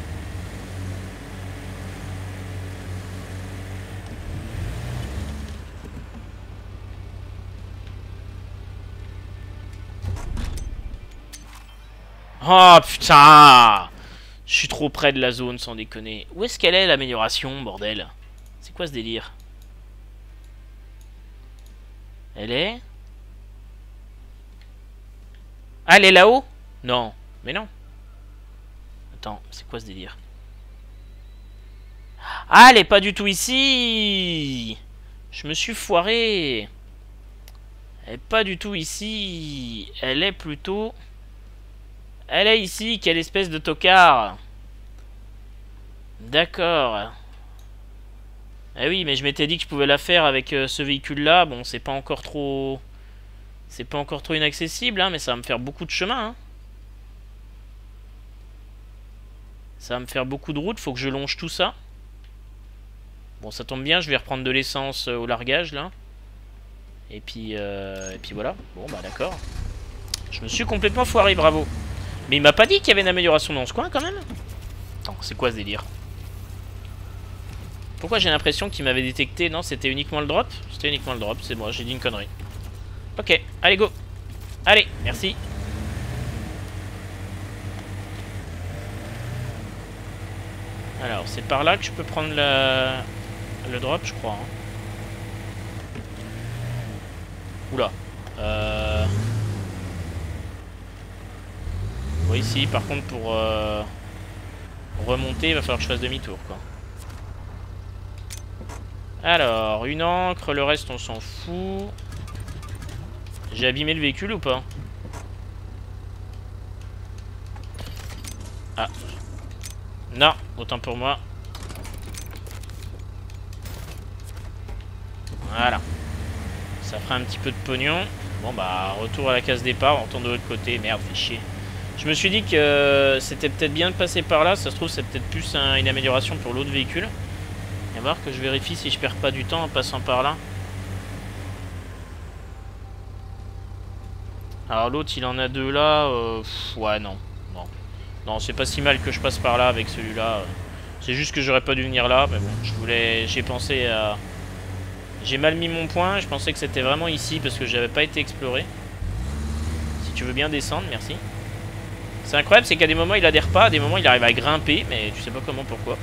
Oh, putain! Je suis trop près de la zone, sans déconner. Où est-ce qu'elle est, l'amélioration, bordel? C'est quoi ce délire? Elle est... Ah, elle est là-haut? Non. Mais non. Attends, c'est quoi ce délire? Ah, elle est pas du tout ici! Je me suis foiré. Elle est pas du tout ici. Elle est plutôt... Elle est ici, quelle espèce de tocard. D'accord. Eh oui, mais je m'étais dit que je pouvais la faire avec euh, ce véhicule-là. Bon, c'est pas encore trop... C'est pas encore trop inaccessible, hein, mais ça va me faire beaucoup de chemin. Hein. Ça va me faire beaucoup de route, faut que je longe tout ça. Bon, ça tombe bien, je vais reprendre de l'essence euh, au largage, là. Et puis, euh, et puis voilà. Bon, bah d'accord. Je me suis complètement foiré, bravo. Mais il m'a pas dit qu'il y avait une amélioration dans ce coin, quand même. Attends, c'est quoi ce délire? Pourquoi j'ai l'impression qu'il m'avait détecté? Non, c'était uniquement le drop? C'était uniquement le drop, c'est moi, j'ai dit une connerie. Ok, allez, go. Allez, merci. Alors, c'est par là que je peux prendre la... le drop, je crois. Hein. Oula. Euh... Oui, si, par contre, pour euh... remonter, il va falloir que je fasse demi-tour, quoi. Alors, une encre, le reste, on s'en fout. J'ai abîmé le véhicule ou pas? Ah. Non, autant pour moi. Voilà. Ça fera un petit peu de pognon. Bon bah, retour à la case départ, on retourne de l'autre côté. Merde, fait chier. Je me suis dit que euh, c'était peut-être bien de passer par là. Ça se trouve, c'est peut-être plus un, une amélioration pour l'autre véhicule. Et voir que je vérifie si je perds pas du temps en passant par là. Alors l'autre, il en a deux là. Euh, pff, ouais, non. Non, non c'est pas si mal que je passe par là avec celui-là. C'est juste que j'aurais pas dû venir là. Mais bon, je voulais... J'ai pensé à... J'ai mal mis mon point. Je pensais que c'était vraiment ici parce que j'avais pas été exploré. Si tu veux bien descendre, merci. C'est incroyable, c'est qu'à des moments il adhère pas, à des moments il arrive à grimper, mais tu sais pas comment, pourquoi.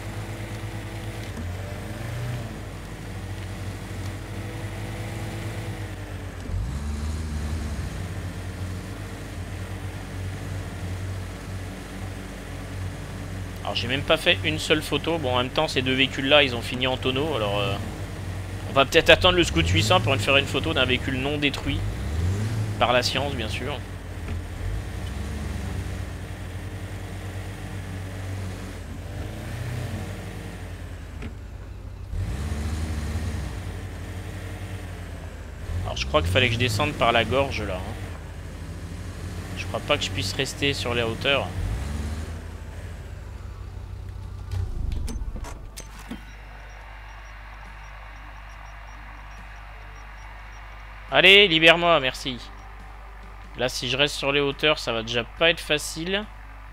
Alors j'ai même pas fait une seule photo. Bon, en même temps ces deux véhicules là ils ont fini en tonneau. Alors euh, on va peut-être attendre le Scout huit cents pour faire une photo d'un véhicule non détruit. Par la science bien sûr. Alors je crois qu'il fallait que je descende par la gorge là. Hein. Je crois pas que je puisse rester sur les hauteurs. Allez, libère-moi, merci. Là, si je reste sur les hauteurs, ça va déjà pas être facile.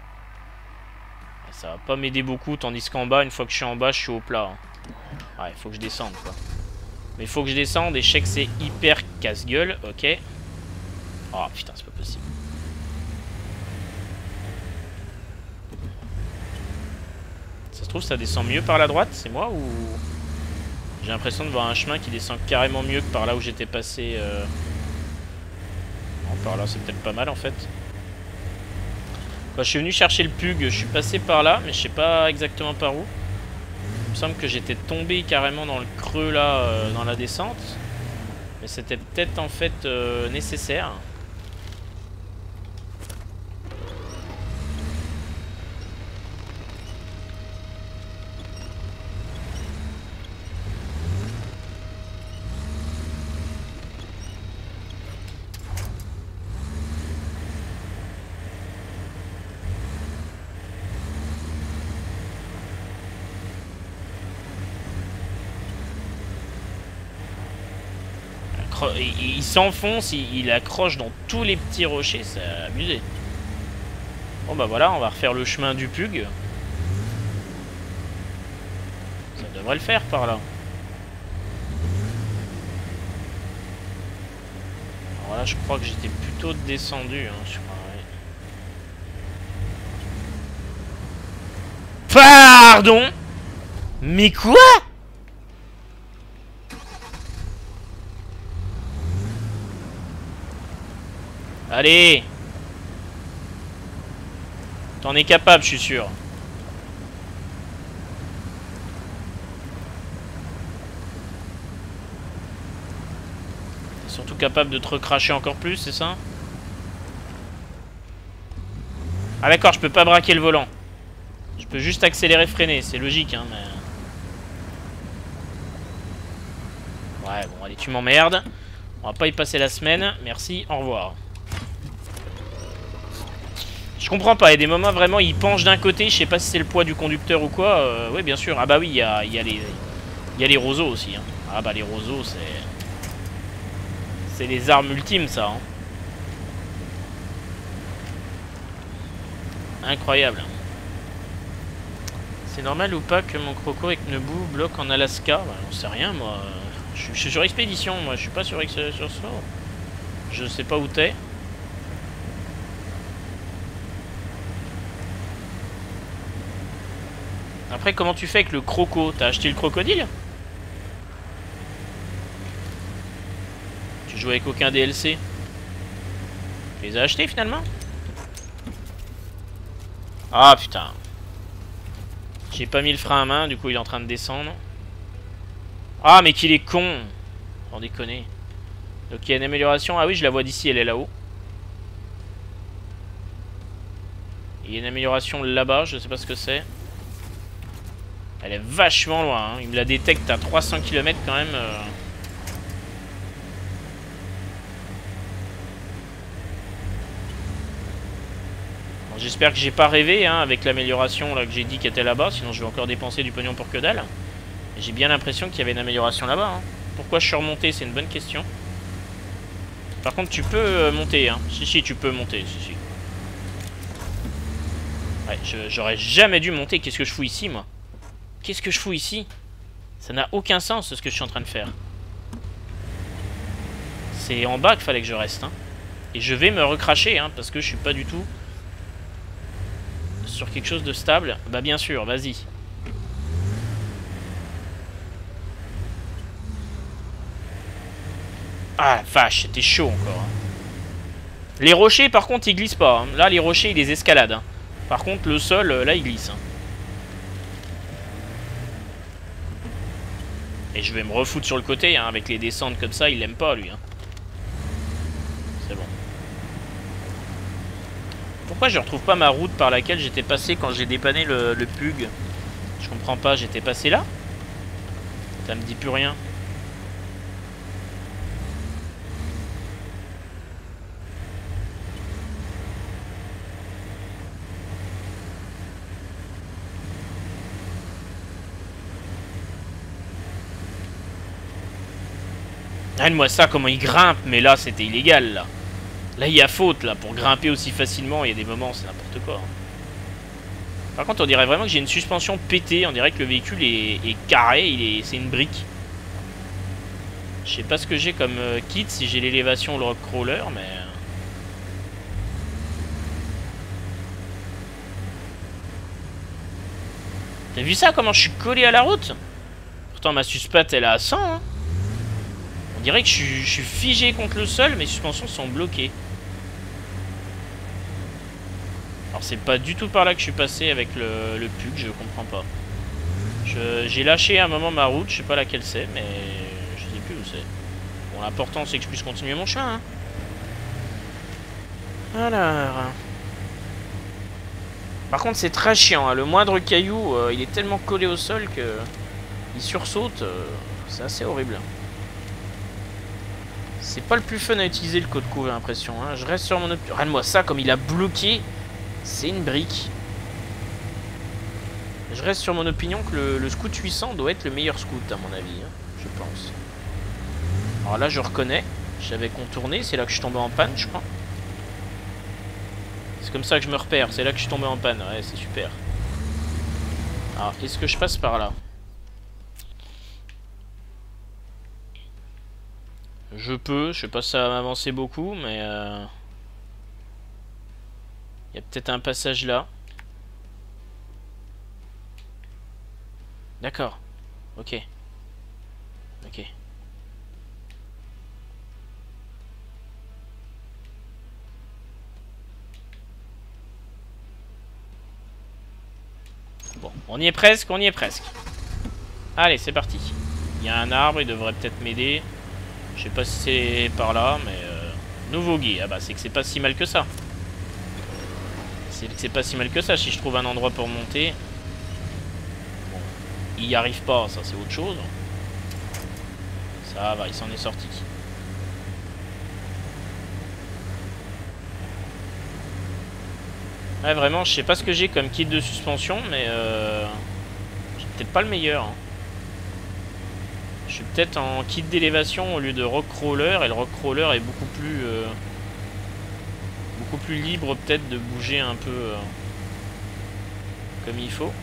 Ça va pas m'aider beaucoup, tandis qu'en bas, une fois que je suis en bas, je suis au plat. Hein. Ouais, il faut que je descende, quoi. Mais il faut que je descende et je sais que c'est hyper casse-gueule. Ok. Oh putain, c'est pas possible. Ça se trouve, ça descend mieux par la droite, c'est moi ou... J'ai l'impression de voir un chemin qui descend carrément mieux que par là où j'étais passé. Euh... Non, par là, c'est peut-être pas mal en fait. Quand je suis venu chercher le pug, je suis passé par là, mais je sais pas exactement par où. Il me semble que j'étais tombé carrément dans le creux là, euh, dans la descente. Mais c'était peut-être en fait euh, nécessaire. Il, il s'enfonce, il, il accroche dans tous les petits rochers, c'est abusé. Bon bah voilà, on va refaire le chemin du Pug. Ça devrait le faire par là. Alors là, je crois que j'étais plutôt descendu. Hein, je crois, ouais. Pardon? Mais quoi? Allez! T'en es capable, je suis sûr. T'es surtout capable de te recracher encore plus, c'est ça? Ah d'accord, je peux pas braquer le volant. Je peux juste accélérer, freiner, c'est logique, hein, mais... Ouais, bon, allez, tu m'emmerdes. On va pas y passer la semaine. Merci, au revoir. Je comprends pas, il y a des moments vraiment il penche d'un côté, je sais pas si c'est le poids du conducteur ou quoi. Euh, oui, bien sûr. Ah bah oui, il y a, y a les il y a les roseaux aussi. Hein. Ah bah les roseaux, c'est c'est les armes ultimes, ça. Hein. Incroyable. C'est normal ou pas que mon croco avec Nebou bloque en Alaska? Bah, j'en sais rien, moi. Je, je suis sur expédition, moi. Je suis pas sur sur ça. Je sais pas où t'es. Après, comment tu fais avec le croco? T'as acheté le crocodile? Tu joues avec aucun D L C? Tu les as achetés finalement? Ah putain. J'ai pas mis le frein à main, du coup il est en train de descendre. Ah mais qu'il est con. Sans déconner. Donc il y a une amélioration. Ah oui, je la vois d'ici, elle est là-haut. Il y a une amélioration là-bas, je sais pas ce que c'est. Elle est vachement loin, hein. Il me la détecte à trois cents kilomètres quand même. Euh... Bon, j'espère que j'ai pas rêvé hein, avec l'amélioration là que j'ai dit qu'elle était là-bas. Sinon je vais encore dépenser du pognon pour que dalle. J'ai bien l'impression qu'il y avait une amélioration là-bas. Hein. Pourquoi je suis remonté? C'est une bonne question. Par contre tu peux euh, monter. Hein. Si si tu peux monter. Si, si. Ouais, j'aurais jamais dû monter. Qu'est-ce que je fous ici moi? Qu'est-ce que je fous ici? Ça n'a aucun sens ce que je suis en train de faire. C'est en bas qu'il fallait que je reste. Hein. Et je vais me recracher hein, parce que je suis pas du tout sur quelque chose de stable. Bah bien sûr, vas-y. Ah la vache, c'était chaud encore. Hein. Les rochers par contre ils glissent pas. Hein. Là les rochers ils les escaladent. Hein. Par contre le sol là il glisse. Hein. Et je vais me refoutre sur le côté, hein, avec les descentes comme ça, il l'aime pas lui. Hein. C'est bon. Pourquoi je retrouve pas ma route par laquelle j'étais passé quand j'ai dépanné le, le Pug? Je comprends pas, j'étais passé là? Ça me dit plus rien. Regarde-moi ça, comment il grimpe, mais là c'était illégal là. Là il y a faute là, pour grimper aussi facilement, il y a des moments c'est n'importe quoi. Hein. Par contre on dirait vraiment que j'ai une suspension pétée, on dirait que le véhicule est, est carré, il est, c'est une brique. Je sais pas ce que j'ai comme euh, kit, si j'ai l'élévation ou le rock crawler, mais... T'as vu ça, comment je suis collé à la route? Pourtant ma suspate elle est à cent, hein. On dirait que je suis, je suis figé contre le sol, mes suspensions sont bloquées. Alors c'est pas du tout par là que je suis passé avec le, le P U C, je comprends pas. J'ai lâché à un moment ma route, je sais pas laquelle c'est, mais je sais plus où c'est. Bon, l'important c'est que je puisse continuer mon chemin, hein. Alors... Par contre c'est très chiant, hein. Le moindre caillou, euh, il est tellement collé au sol que... Il sursaute, euh, c'est assez horrible. C'est pas le plus fun à utiliser le code couvert, j'ai l'impression, hein. Je reste sur mon... Regarde-moi ça, comme il a bloqué. C'est une brique. Je reste sur mon opinion que le, le scout huit cents doit être le meilleur scout, à mon avis, hein, je pense. Alors là, je reconnais. J'avais contourné, c'est là que je suis tombé en panne, je crois. C'est comme ça que je me repère, c'est là que je suis tombé en panne. Ouais, c'est super. Alors, est-ce que je passe par là? Je peux, je sais pas si ça va m'avancer beaucoup, mais... Euh... Il y a peut-être un passage là. D'accord. Ok. Ok. Bon, on y est presque, on y est presque. Allez, c'est parti. Il y a un arbre, il devrait peut-être m'aider. Je sais pas si c'est par là, mais... Euh... Nouveau guide. Ah bah, c'est que c'est pas si mal que ça. C'est que c'est pas si mal que ça si je trouve un endroit pour monter. Bon, il y arrive pas, ça c'est autre chose. Ça va, il s'en est sorti. Ouais, vraiment, je sais pas ce que j'ai comme kit de suspension, mais euh, j'ai peut-être pas le meilleur. Hein. Je suis peut-être en kit d'élévation au lieu de rock crawler, et le rock crawler est beaucoup plus euh, beaucoup plus libre peut-être de bouger un peu euh, comme il faut.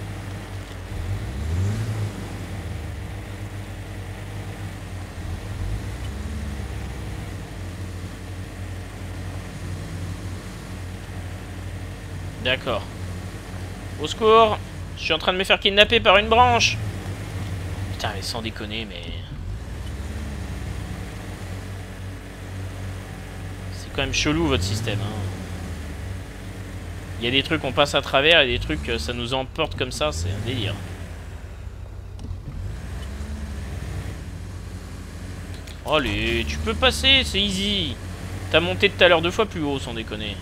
D'accord. Au secours! Je suis en train de me faire kidnapper par une branche! Putain, mais sans déconner, mais... C'est quand même chelou, votre système, hein. Il y a des trucs, on passe à travers, et des trucs, ça nous emporte comme ça, c'est un délire. Allez, tu peux passer, c'est easy. T'as monté tout à l'heure deux fois plus haut, sans déconner.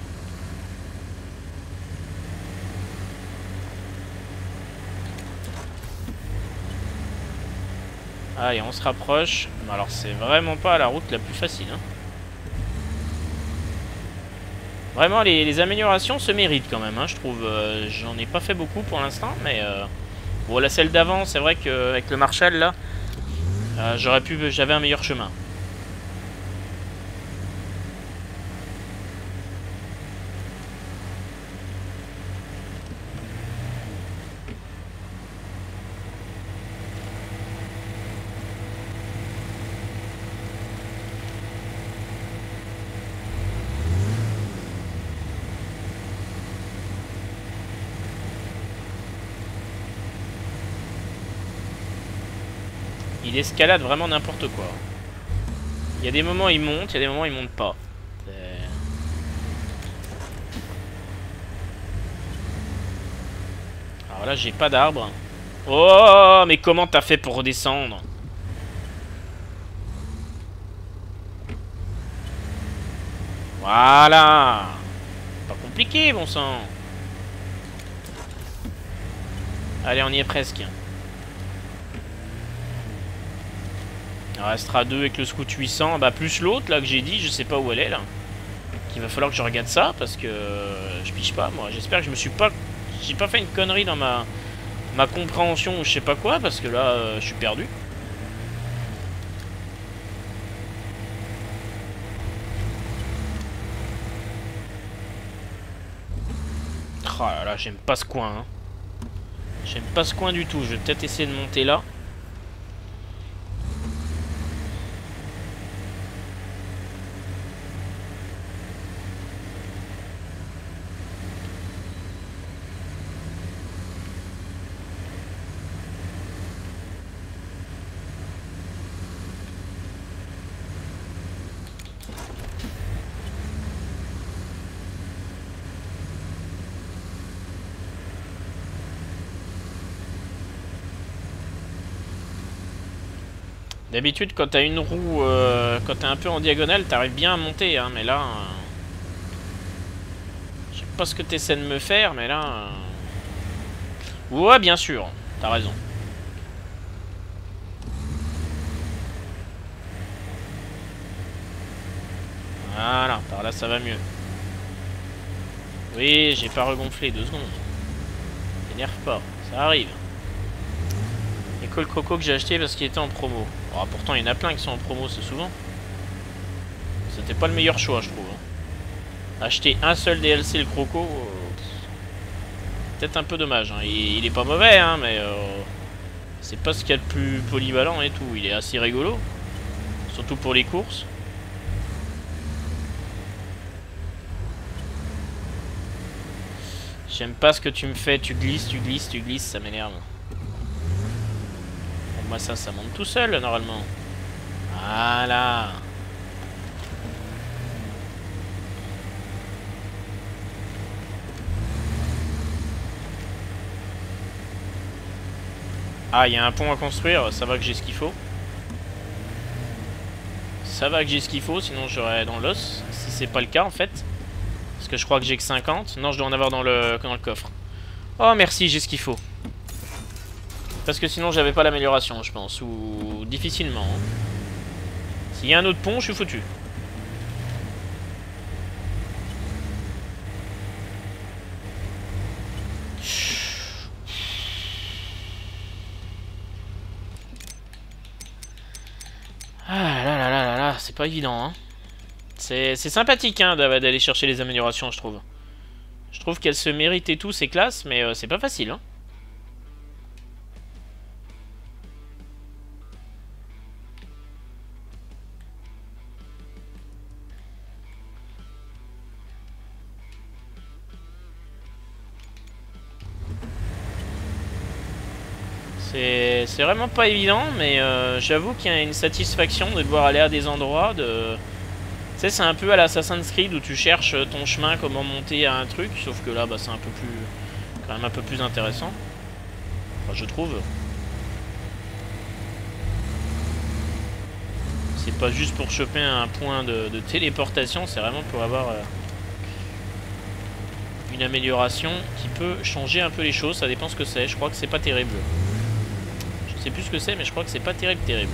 Allez, on se rapproche. Alors, c'est vraiment pas la route la plus facile. Hein. Vraiment, les, les améliorations se méritent quand même, hein, je trouve. Euh, J'en ai pas fait beaucoup pour l'instant, mais... Euh, bon, la celle d'avant, c'est vrai qu'avec le Marshall, là, euh, j'aurais pu... J'avais un meilleur chemin. Il escalade vraiment n'importe quoi. Il y a des moments il monte, il y a des moments il monte pas. Alors là j'ai pas d'arbre. Oh, mais comment t'as fait pour redescendre? Voilà. Pas compliqué, bon sang. Allez, on y est presque. Il restera deux avec le scout huit cents. Bah, plus l'autre, là, que j'ai dit. Je sais pas où elle est, là. Il va falloir que je regarde ça, parce que... Je piche pas, moi. J'espère que je me suis pas... J'ai pas fait une connerie dans ma... Ma compréhension ou je sais pas quoi, parce que là, euh, je suis perdu. Oh là là, j'aime pas ce coin, hein. J'aime pas ce coin du tout. Je vais peut-être essayer de monter là. D'habitude, quand t'as une roue, euh, quand t'es un peu en diagonale, t'arrives bien à monter, hein, mais là... Euh, je sais pas ce que t'essaies de me faire, mais là... Euh... Ouais, bien sûr, t'as raison. Voilà, par là ça va mieux. Oui, j'ai pas regonflé, deux secondes. T'énerve pas, ça arrive. École Croco que j'ai acheté parce qu'il était en promo. Oh, pourtant il y en a plein qui sont en promo, c'est souvent. C'était pas le meilleur choix, je trouve. Acheter un seul D L C le Croco, euh, peut-être un peu dommage. Hein. Il, il est pas mauvais, hein, mais euh, c'est pas ce qu'il y a de plus polyvalent et tout. Il est assez rigolo, surtout pour les courses. J'aime pas ce que tu me fais, tu glisses, tu glisses, tu glisses, ça m'énerve. Bon, moi ça, ça monte tout seul, normalement. Voilà. Ah, il y a un pont à construire, ça va que j'ai ce qu'il faut. Ça va que j'ai ce qu'il faut, sinon j'aurais dans l'os. Si c'est pas le cas, en fait. Parce que je crois que j'ai que cinquante. Non, je dois en avoir dans le, dans le coffre. Oh, merci, j'ai ce qu'il faut. Parce que sinon, j'avais pas l'amélioration, je pense. Ou difficilement. Hein. S'il y a un autre pont, je suis foutu. Ah là là là là là, c'est pas évident, hein. C'est sympathique, hein, d'aller chercher les améliorations, je trouve. Je trouve qu'elles se méritent et tout, c'est classe, mais euh, c'est pas facile, hein. C'est vraiment pas évident, mais euh, j'avoue qu'il y a une satisfaction de devoir aller à des endroits, de... Tu sais, c'est un peu à l'Assassin's Creed où tu cherches ton chemin, comment monter à un truc, sauf que là, bah, c'est un peu plus... quand même un peu plus intéressant. Enfin, je trouve. C'est pas juste pour choper un point de, de téléportation, c'est vraiment pour avoir euh, une amélioration qui peut changer un peu les choses, ça dépend ce que c'est, je crois que c'est pas terrible. Je sais plus ce que c'est, mais je crois que c'est pas terrible, terrible.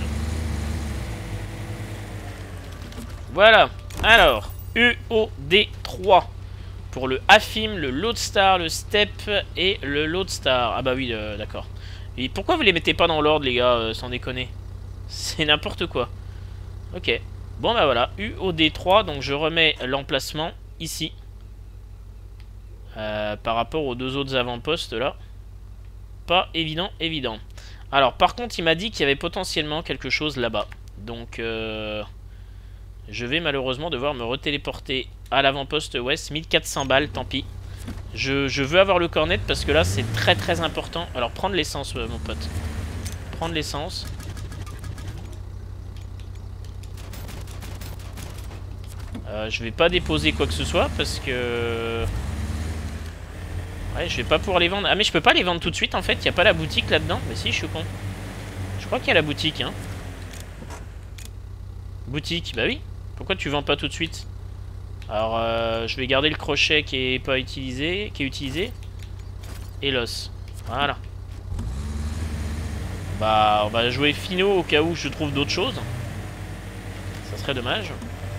Voilà. Alors, U O D trois. Pour le Afim, le Lodestar, le Step et le Lodestar. Ah bah oui, euh, d'accord. Et pourquoi vous les mettez pas dans l'ordre, les gars, euh, sans déconner? C'est n'importe quoi. Ok. Bon bah voilà, U O D trois, donc je remets l'emplacement ici. Euh, par rapport aux deux autres avant-postes là. Pas évident, évident. Alors par contre il m'a dit qu'il y avait potentiellement quelque chose là-bas. Donc euh, je vais malheureusement devoir me retéléporter à l'avant-poste ouest. mille quatre cents balles, tant pis. Je, je veux avoir le cornet parce que là c'est très très important. Alors prendre l'essence euh, mon pote. Prendre l'essence. Euh, je vais pas déposer quoi que ce soit parce que... Ouais, je vais pas pouvoir les vendre. Ah mais je peux pas les vendre tout de suite en fait. Il n'y a pas la boutique là-dedans. Mais si, je suis con. Je crois qu'il y a la boutique, hein. Boutique, bah oui. Pourquoi tu vends pas tout de suite? Alors, euh, je vais garder le crochet qui est pas utilisé, qui est utilisé. Et l'os. Voilà. Bah, on va jouer finaux au cas où je trouve d'autres choses. Ça serait dommage.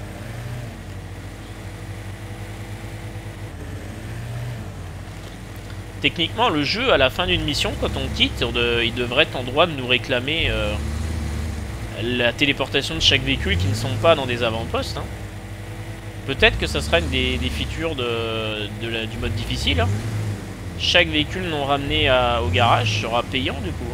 Techniquement, le jeu, à la fin d'une mission, quand on quitte, on de, il devrait être en droit de nous réclamer euh, la téléportation de chaque véhicule qui ne sont pas dans des avant-postes. Hein. Peut-être que ça sera une des, des features de, de la, du mode difficile. Hein. Chaque véhicule non ramené à, au garage sera payant du coup. Hein.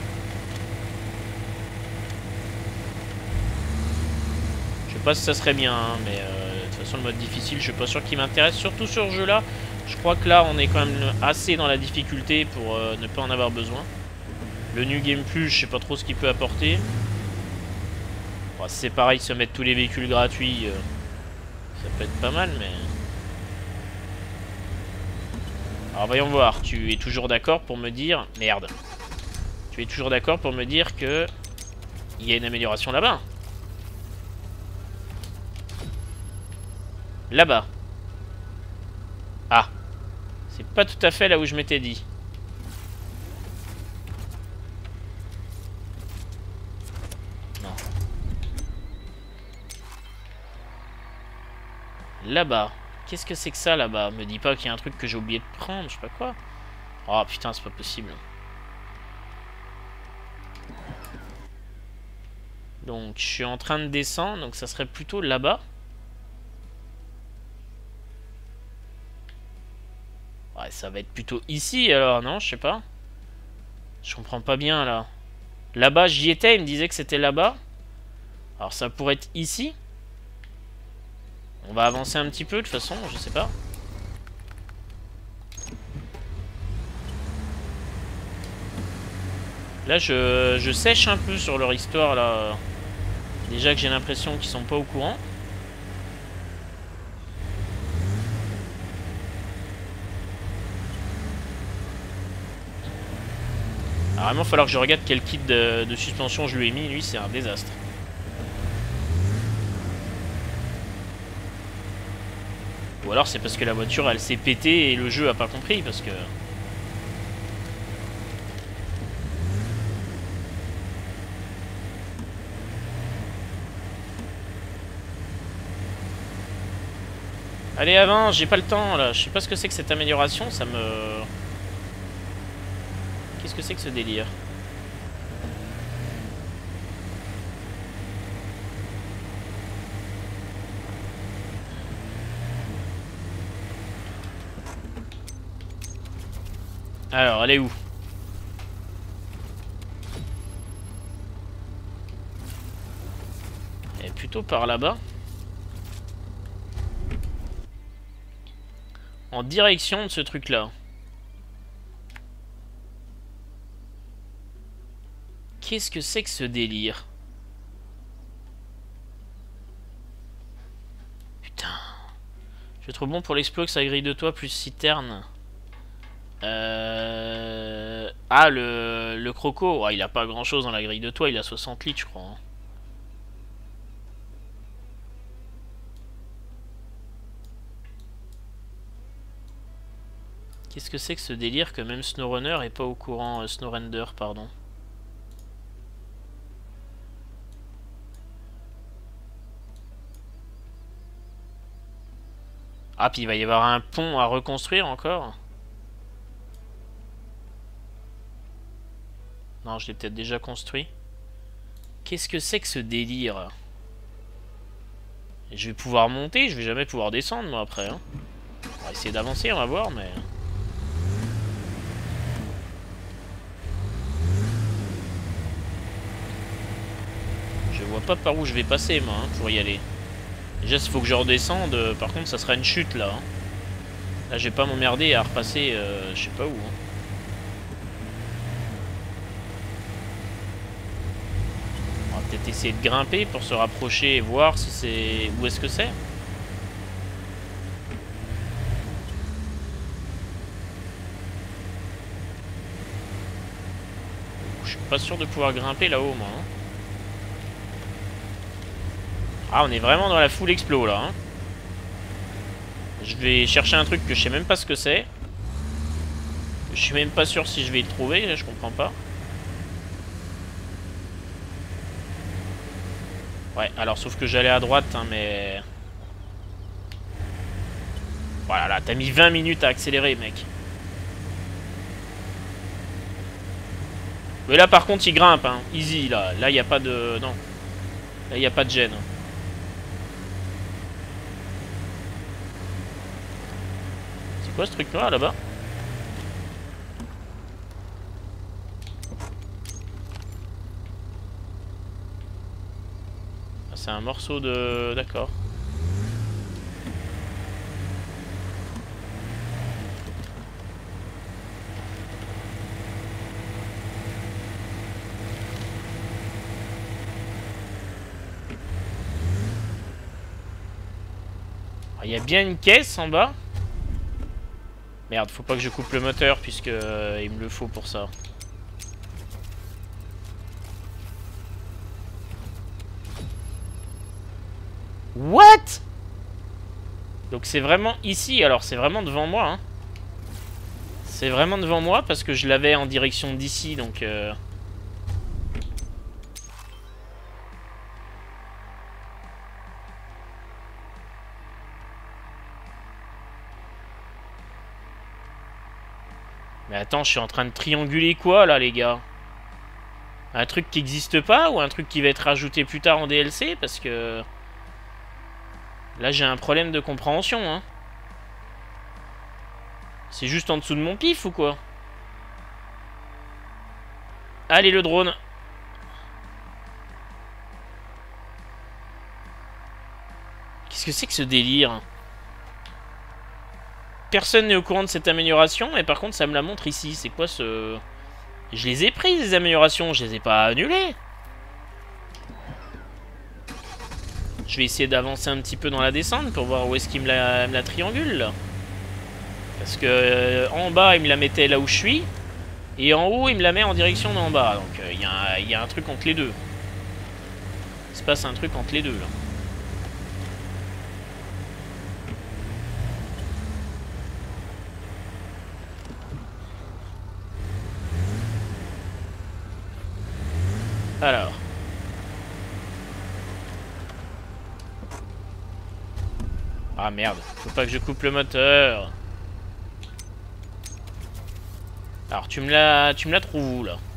Je sais pas si ça serait bien, hein, mais euh, de toute façon le mode difficile, je suis pas sûr qu'il m'intéresse. Surtout sur ce jeu-là. Je crois que là, on est quand même assez dans la difficulté pour euh, ne pas en avoir besoin. Le New Game Plus, je sais pas trop ce qu'il peut apporter. Bon, c'est pareil, se mettre tous les véhicules gratuits, euh, ça peut être pas mal, mais... Alors, voyons voir. Tu es toujours d'accord pour me dire... Merde. Tu es toujours d'accord pour me dire que... Il y a une amélioration là-bas. Là-bas. Ah. C'est pas tout à fait là où je m'étais dit. Non. Là-bas. Qu'est-ce que c'est que ça là-bas? Me dis pas qu'il y a un truc que j'ai oublié de prendre, je sais pas quoi. Oh putain, c'est pas possible. Donc je suis en train de descendre, donc ça serait plutôt là-bas. Ouais, ça va être plutôt ici alors, non? Je sais pas. Je comprends pas bien là. Là-bas, j'y étais, il me disait que c'était là-bas. Alors ça pourrait être ici. On va avancer un petit peu de toute façon, je sais pas. Là, je, je sèche un peu sur leur histoire là. Déjà que j'ai l'impression qu'ils sont pas au courant. Alors vraiment, il va falloir que je regarde quel kit de, de suspension je lui ai mis. Lui, c'est un désastre. Ou alors c'est parce que la voiture, elle s'est pétée et le jeu a pas compris, parce que... Allez, avance, j'ai pas le temps, là. Je sais pas ce que c'est que cette amélioration, ça me... Qu'est-ce que c'est que ce délire? Alors, elle est où? Elle est plutôt par là-bas. En direction de ce truc-là. Qu'est-ce que c'est que ce délire? Putain. Je vais trop bon pour l'exploit que ça grille de toi plus citerne. Euh... Ah, le, le croco. Oh, il a pas grand-chose dans la grille de toit. Il a soixante litres, je crois. Hein. Qu'est-ce que c'est que ce délire que même SnowRunner est pas au courant? euh, SnowRender, pardon. Ah, puis il va y avoir un pont à reconstruire encore. Non, je l'ai peut-être déjà construit. Qu'est-ce que c'est que ce délire? Je vais pouvoir monter, je vais jamais pouvoir descendre moi après. Hein. On va essayer d'avancer, on va voir, mais... Je vois pas par où je vais passer moi hein, pour y aller. Déjà, il faut que je redescende. Par contre, ça sera une chute là. Hein. Là, je vais pas m'emmerder à repasser, euh, je sais pas où. Hein. On va peut-être essayer de grimper pour se rapprocher et voir si c'est où est-ce que c'est. Je suis pas sûr de pouvoir grimper là-haut, moi. Hein. Ah, on est vraiment dans la full explo là. Hein. Je vais chercher un truc que je sais même pas ce que c'est. Je suis même pas sûr si je vais le trouver, là, je comprends pas. Ouais, alors sauf que j'allais à droite, hein, mais... Voilà, là, t'as mis vingt minutes à accélérer, mec. Mais là, par contre, il grimpe, hein. Easy, là. Là, il n'y a pas de... Non. Là, il n'y a pas de gêne. C'est quoi ce truc noir, là-bas? Ah, c'est un morceau de... D'accord. Il y a bien une caisse en bas. Merde, faut pas que je coupe le moteur puisque euh, il me le faut pour ça. What? Donc c'est vraiment ici. Alors c'est vraiment devant moi. Hein. C'est vraiment devant moi parce que je l'avais en direction d'ici. Donc... Euh... Mais attends, je suis en train de trianguler quoi là les gars? Un truc qui n'existe pas ou un truc qui va être rajouté plus tard en D L C? Parce que... Là j'ai un problème de compréhension hein. C'est juste en dessous de mon pif ou quoi? Allez le drone. Qu'est-ce que c'est que ce délire? Personne n'est au courant de cette amélioration, mais par contre ça me la montre ici. C'est quoi ce... Je les ai prises les améliorations, je les ai pas annulées. Je vais essayer d'avancer un petit peu dans la descente pour voir où est-ce qu'il me la, me la triangule là. Parce que euh, en bas il me la mettait là où je suis. Et en haut il me la met en direction d'en bas. Donc il euh, y, y a un truc entre les deux. Il se passe un truc entre les deux là. Alors. Ah merde, faut pas que je coupe le moteur. Alors tu me la tu me la trouves où là?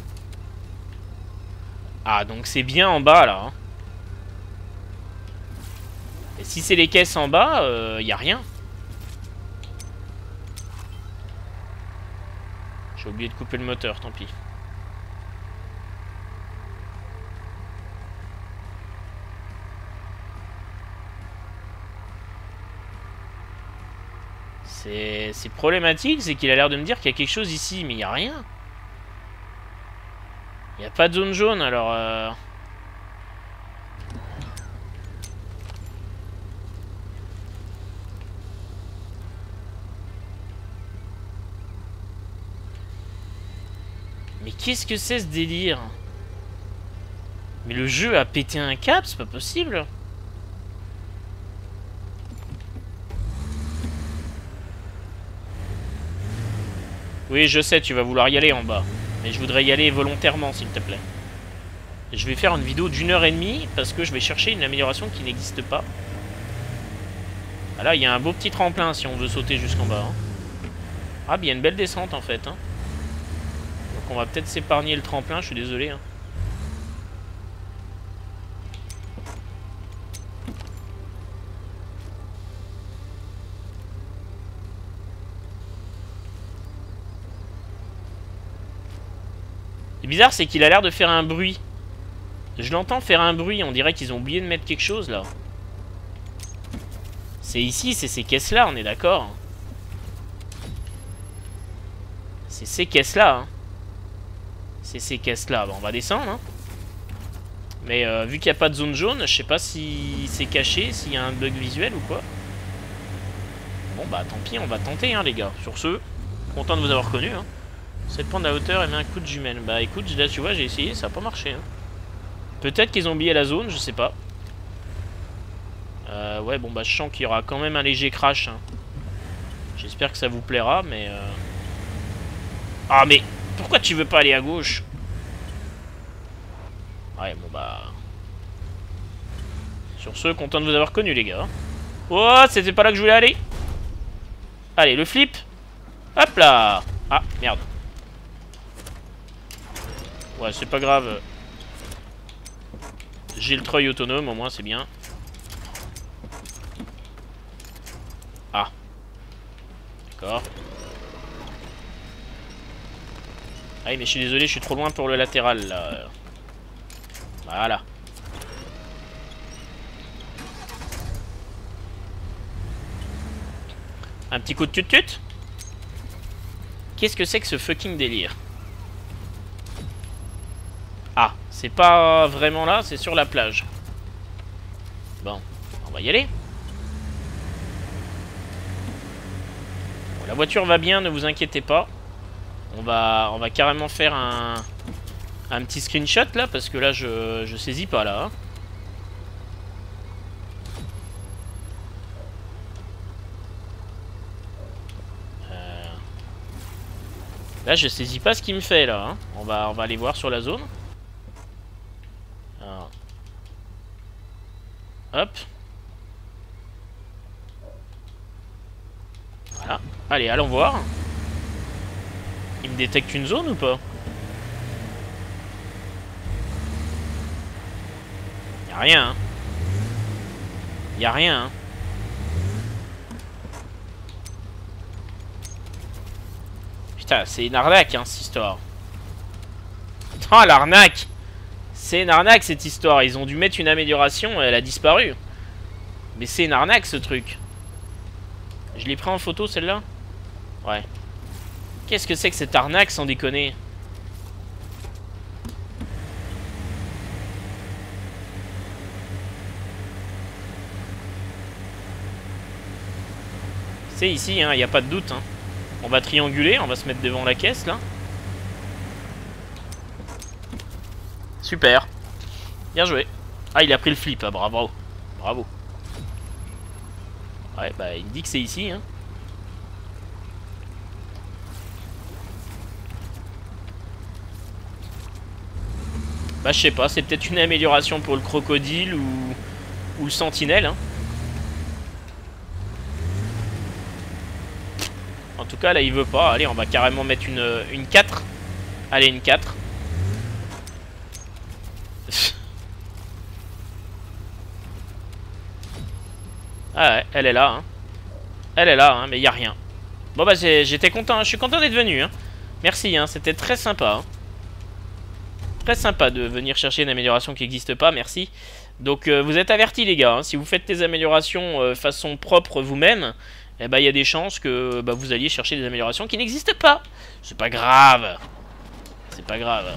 Ah donc c'est bien en bas là. Hein. Et si c'est les caisses en bas, il euh, y a rien. J'ai oublié de couper le moteur, tant pis. C'est problématique, c'est qu'il a l'air de me dire qu'il y a quelque chose ici, mais il n'y a rien. Il n'y a pas de zone jaune, alors... Euh... Mais qu'est-ce que c'est ce délire? Mais le jeu a pété un cap, c'est pas possible. Oui, je sais, tu vas vouloir y aller en bas. Mais je voudrais y aller volontairement, s'il te plaît. Et je vais faire une vidéo d'une heure et demie, parce que je vais chercher une amélioration qui n'existe pas. Ah là, il y a un beau petit tremplin, si on veut sauter jusqu'en bas. Hein. Ah, il y a une belle descente, en fait. Hein. Donc on va peut-être s'épargner le tremplin, je suis désolé. Hein. C'est bizarre, c'est qu'il a l'air de faire un bruit. Je l'entends faire un bruit, on dirait qu'ils ont oublié de mettre quelque chose là. C'est ici, c'est ces caisses là, on est d'accord. C'est ces caisses là. Hein. C'est ces caisses là. Bon, on va descendre. Hein. Mais euh, vu qu'il n'y a pas de zone jaune, je sais pas si c'est caché, s'il y a un bug visuel ou quoi. Bon bah tant pis, on va tenter hein les gars. Sur ce, content de vous avoir connu. Hein. sept points de la hauteur et met un coup de jumelle. Bah écoute, là tu vois, j'ai essayé, ça n'a pas marché. Hein. Peut-être qu'ils ont oublié la zone, je sais pas. Euh, ouais, bon bah je sens qu'il y aura quand même un léger crash. Hein. J'espère que ça vous plaira, mais... Euh... Ah mais, pourquoi tu veux pas aller à gauche? Ouais, bon bah... Sur ce, content de vous avoir connu les gars. Oh, c'était pas là que je voulais aller. Allez, le flip. Hop là. Ah, merde. Ouais, c'est pas grave. J'ai le treuil autonome, au moins, c'est bien. Ah. D'accord. Ah oui, mais je suis désolé, je suis trop loin pour le latéral, là. Voilà. Un petit coup de tut-tut. Qu'est-ce que c'est que ce fucking délire? Ah, c'est pas vraiment là, c'est sur la plage. Bon, on va y aller. Bon, la voiture va bien, ne vous inquiétez pas. On va, on va carrément faire un, un petit screenshot là, parce que là, je, je saisis pas là. Hein. Là, je saisis pas ce qu'il me fait, là. Hein. On va, on va aller voir sur la zone. Alors. Hop. Voilà. Allez, allons voir. Il me détecte une zone ou pas? Y'a rien, hein. Y'a rien, hein. Putain, c'est une arnaque, hein, cette histoire. Putain, l'arnaque! C'est une arnaque, cette histoire. Ils ont dû mettre une amélioration, elle a disparu. Mais c'est une arnaque, ce truc. Je l'ai pris en photo, celle-là? Ouais. Qu'est-ce que c'est que cette arnaque, sans déconner? C'est ici, hein, y a pas de doute, hein. On va trianguler, on va se mettre devant la caisse, là. Super. Bien joué. Ah, il a pris le flip, ah, bravo. Bravo. Ouais, bah, il me dit que c'est ici, hein. Bah, je sais pas, c'est peut-être une amélioration pour le crocodile ou, ou le sentinelle, hein. En tout cas, là, il veut pas. Allez, on va carrément mettre une, une quatre. Allez, une quatre. Ah ouais, elle est là, hein. Elle est là, hein, mais il n'y a rien. Bon, bah, j'étais content. Je suis content d'être venu, hein. Merci, hein. C'était très sympa, hein. Très sympa de venir chercher une amélioration qui n'existe pas, merci. Donc, euh, vous êtes avertis, les gars, hein. Si vous faites des améliorations euh, façon propre vous-même, eh ben, il y a des chances que bah, vous alliez chercher des améliorations qui n'existent pas. C'est pas grave. C'est pas grave.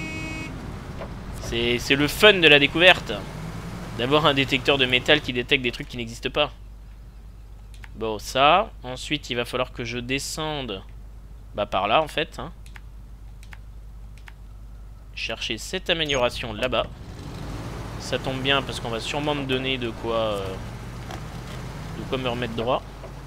C'est le fun de la découverte. D'avoir un détecteur de métal qui détecte des trucs qui n'existent pas. Bon, ça. Ensuite, il va falloir que je descende. Bah, par là, en fait. Hein. Chercher cette amélioration là-bas. Ça tombe bien parce qu'on va sûrement me donner de quoi... Euh, de quoi me remettre droit.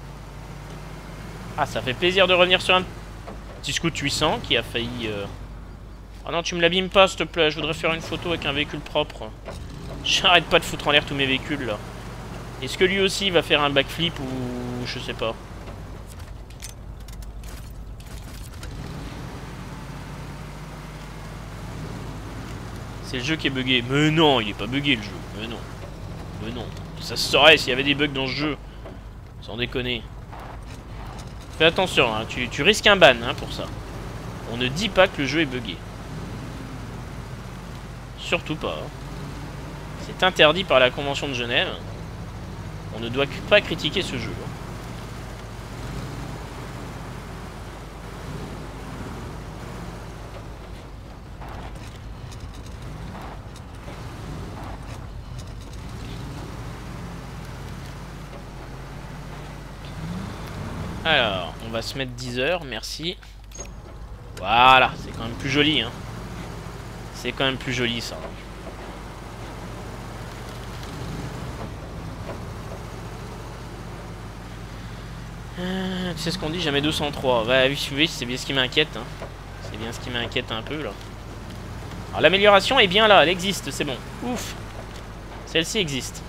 Ah, ça fait plaisir de revenir sur un petit scout huit cents qui a failli... Euh... Oh non, tu me l'abîmes pas, s'il te plaît. Je voudrais faire une photo avec un véhicule propre. J'arrête pas de foutre en l'air tous mes véhicules, là. Est-ce que lui aussi va faire un backflip ou... je sais pas. C'est le jeu qui est bugué. Mais non, il est pas bugué, le jeu. Mais non. Mais non. Ça se saurait s'il y avait des bugs dans ce jeu. Sans déconner. Fais attention, hein. tu, tu risques un ban hein, pour ça. On ne dit pas que le jeu est bugué. Surtout pas. Hein. C'est interdit par la Convention de Genève. On ne doit pas critiquer ce jeu. Alors, on va se mettre dix heures, merci. Voilà, c'est quand même plus joli. Hein. C'est quand même plus joli ça. Euh, tu sais ce qu'on dit, jamais deux cent trois. Bah oui, oui c'est bien ce qui m'inquiète. Hein. C'est bien ce qui m'inquiète un peu là. Alors l'amélioration est bien là, elle existe, c'est bon. Ouf. Celle-ci existe.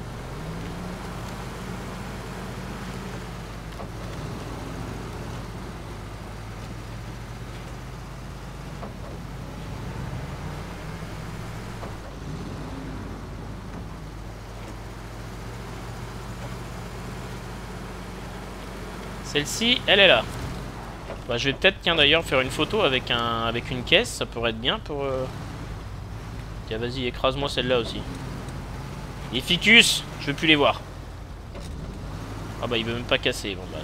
Celle-ci, elle est là. Bah, je vais peut-être, tiens d'ailleurs, faire une photo avec un avec une caisse. Ça pourrait être bien pour... Euh... Tiens, vas-y, écrase-moi celle-là aussi. Les ficus, je veux plus les voir. Ah bah, il veut même pas casser. Bon bah,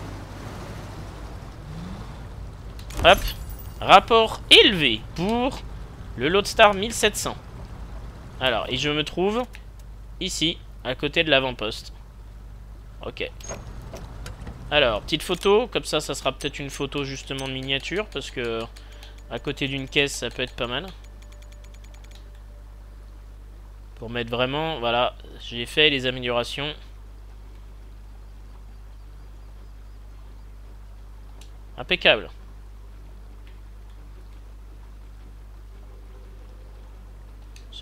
d'accord. Hop. Rapport élevé pour le Loadstar mille sept cents. Alors, et je me trouve ici, à côté de l'avant-poste. Ok. Alors, petite photo, comme ça, ça sera peut-être une photo justement de miniature, parce que à côté d'une caisse, ça peut être pas mal. Pour mettre vraiment, voilà, j'ai fait les améliorations. Impeccable.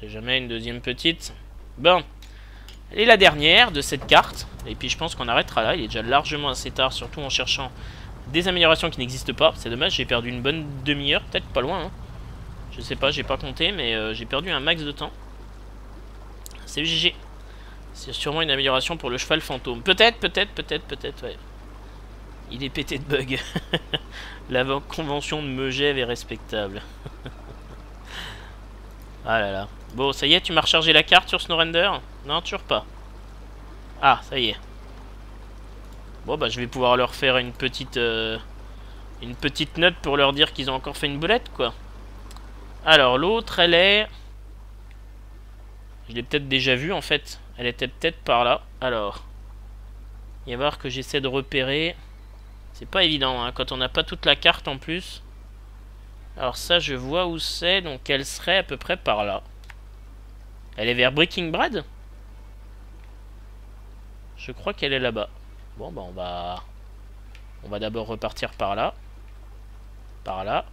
C'est jamais une deuxième petite. Bon. Et la dernière de cette carte. Et puis je pense qu'on arrêtera là. Il est déjà largement assez tard, surtout en cherchant des améliorations qui n'existent pas. C'est dommage, j'ai perdu une bonne demi-heure. Peut-être pas loin. Hein. Je sais pas, j'ai pas compté, mais euh, j'ai perdu un max de temps. C'est G G. C'est sûrement une amélioration pour le cheval fantôme. Peut-être, peut-être, peut-être, peut-être, ouais. Il est pété de bugs. La convention de Megève est respectable. Ah là là. Bon, ça y est, tu m'as rechargé la carte sur SnowRender? Non, toujours pas. Ah, ça y est. Bon, bah, je vais pouvoir leur faire une petite... Euh, une petite note pour leur dire qu'ils ont encore fait une boulette, quoi. Alors, l'autre, elle est... Je l'ai peut-être déjà vue, en fait. Elle était peut-être par là. Alors... Il va y voir que j'essaie de repérer... C'est pas évident, hein, quand on n'a pas toute la carte, en plus. Alors ça, je vois où c'est, donc elle serait à peu près par là. Elle est vers Breaking Bad? Je crois qu'elle est là-bas. Bon, bah on va... On va d'abord repartir par là. Par là.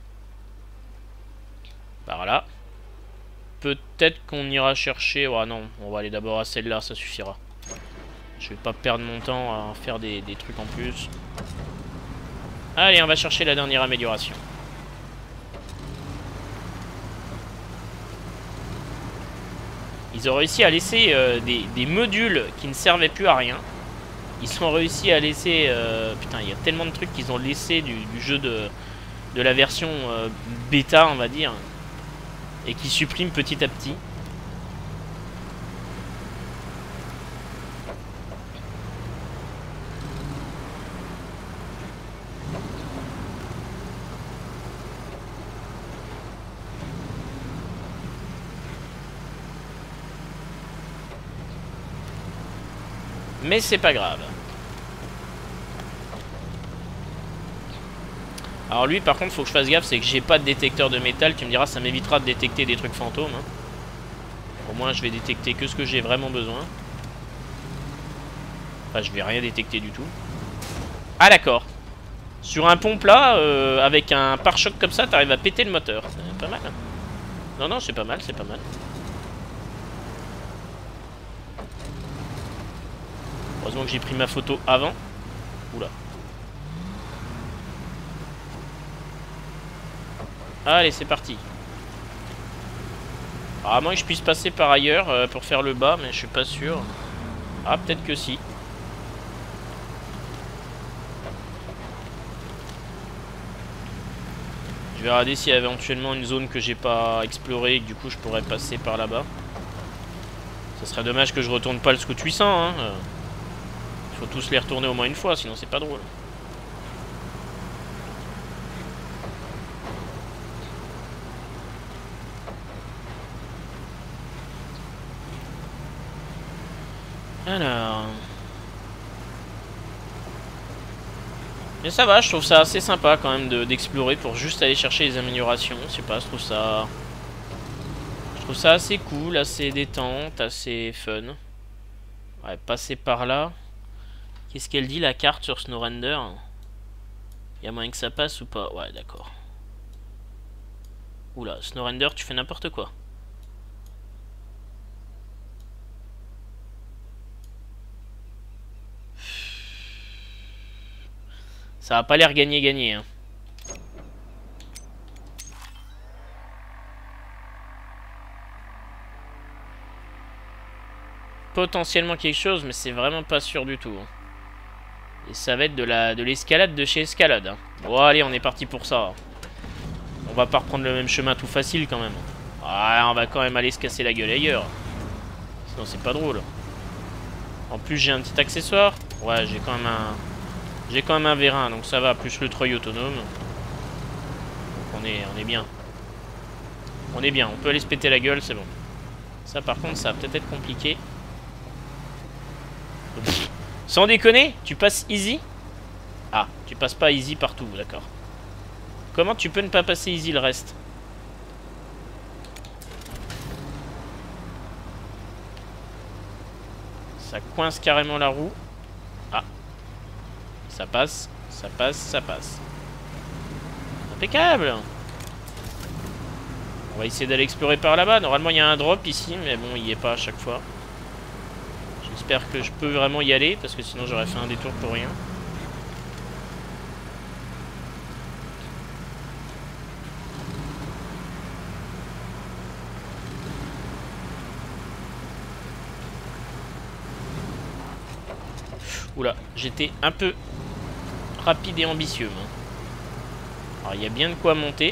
Par là. Peut-être qu'on ira chercher... Oh non, on va aller d'abord à celle-là, ça suffira. Je vais pas perdre mon temps à faire des, des trucs en plus. Allez, on va chercher la dernière amélioration. Ils ont réussi à laisser euh, des, des modules qui ne servaient plus à rien. Ils ont réussi à laisser... Euh, putain, il y a tellement de trucs qu'ils ont laissé du, du jeu de, de la version euh, bêta, on va dire. Et qui suppriment petit à petit. Mais c'est pas grave. Alors lui par contre faut que je fasse gaffe, c'est que j'ai pas de détecteur de métal. Tu me diras ça m'évitera de détecter des trucs fantômes, hein. Au moins je vais détecter que ce que j'ai vraiment besoin. Enfin je vais rien détecter du tout. Ah d'accord. Sur un pont plat euh, avec un pare-choc comme ça t'arrives à péter le moteur. C'est pas mal. Non non c'est pas mal, c'est pas mal. Heureusement que j'ai pris ma photo avant. Oula. Allez, c'est parti. Alors, à moins que je puisse passer par ailleurs euh, pour faire le bas, mais je suis pas sûr. Ah, peut-être que si. Je vais regarder s'il y a éventuellement une zone que j'ai pas explorée et que du coup je pourrais passer par là-bas. Ça serait dommage que je retourne pas le scout huit cents, hein. Faut tous les retourner au moins une fois, sinon c'est pas drôle. Alors... Mais ça va, je trouve ça assez sympa quand même d'explorer de, pour juste aller chercher les améliorations. Je sais pas, je trouve ça... Je trouve ça assez cool, assez détente, assez fun. Ouais, passer par là... Qu'est-ce qu'elle dit la carte sur SnowRender? Il y a moyen que ça passe ou pas? Ouais, d'accord. Oula, SnowRender, tu fais n'importe quoi. Ça va pas l'air gagné-gagné, hein. Potentiellement quelque chose, mais c'est vraiment pas sûr du tout, hein. Et ça va être de la de l'escalade de chez Escalade, hein. Bon allez, on est parti pour ça. On va pas reprendre le même chemin tout facile quand même. Ah, on va quand même aller se casser la gueule ailleurs. Sinon c'est pas drôle. En plus j'ai un petit accessoire. Ouais, j'ai quand même un... J'ai quand même un vérin, donc ça va, plus le treuil autonome. Donc on est, on est bien. On est bien, on peut aller se péter la gueule, c'est bon. Ça par contre, ça va peut-être être compliqué. Pff, sans déconner, tu passes easy? Ah, tu passes pas easy partout, d'accord. Comment tu peux ne pas passer easy le reste? Ça coince carrément la roue. Ah. Ça passe, ça passe, ça passe. Impeccable. On va essayer d'aller explorer par là-bas. Normalement, il y a un drop ici, mais bon, il n'y est pas à chaque fois. J'espère que je peux vraiment y aller, parce que sinon j'aurais fait un détour pour rien. Oula, j'étais un peu rapide et ambitieux. Hein. Alors, il y a bien de quoi monter.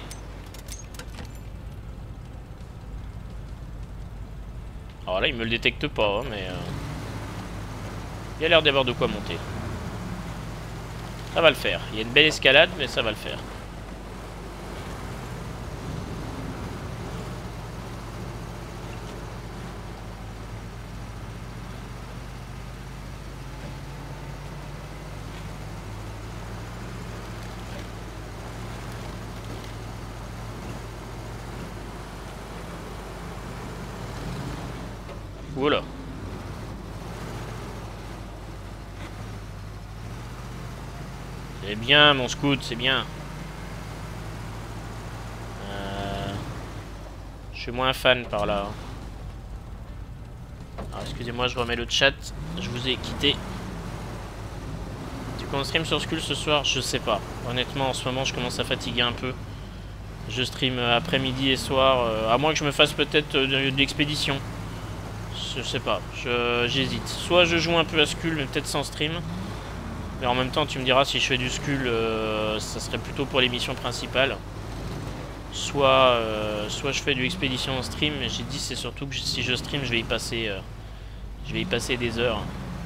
Alors là, il me le détecte pas, hein, mais... Euh... il y a l'air d'avoir de quoi monter. Ça va le faire. Il y a une belle escalade, mais ça va le faire. Voilà. C'est bien, mon scout, c'est bien. Euh... Je suis moins fan par là. Alors, excusez-moi, je remets le chat. Je vous ai quitté. Tu comptes stream sur Skull ce soir? Je sais pas. Honnêtement, en ce moment, je commence à fatiguer un peu. Je stream après-midi et soir. Euh, à moins que je me fasse peut-être de, de l'expédition. Je sais pas, j'hésite. Soit je joue un peu à Skull, mais peut-être sans stream. Mais en même temps, tu me diras si je fais du Skull, euh, ça serait plutôt pour les missions principales. Soit, euh, soit je fais du expédition en stream, mais j'ai dit c'est surtout que si je stream, je vais y passer, euh, je vais y passer des heures.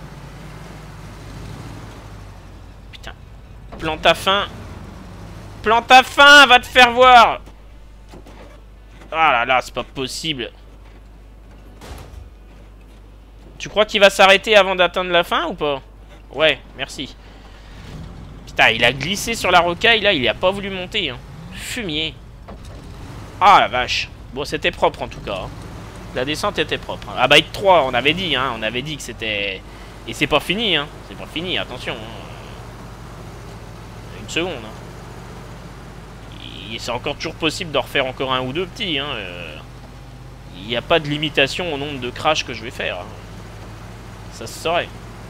Putain, plante à faim, plante à faim, va te faire voir. Ah là là, c'est pas possible. Tu crois qu'il va s'arrêter avant d'atteindre la fin ou pas? Ouais, merci. Putain, il a glissé sur la rocaille, là, il a pas voulu monter. Hein. Fumier. Ah, la vache. Bon, c'était propre, en tout cas. Hein. La descente était propre. Hein. Ah bah, hit trois, on avait dit, hein. On avait dit que c'était... Et c'est pas fini, hein. C'est pas fini, attention. Hein. Une seconde. Hein. C'est encore toujours possible d'en refaire encore un ou deux petits. Hein. Euh... Il n'y a pas de limitation au nombre de crashs que je vais faire. Hein. Ça se saurait.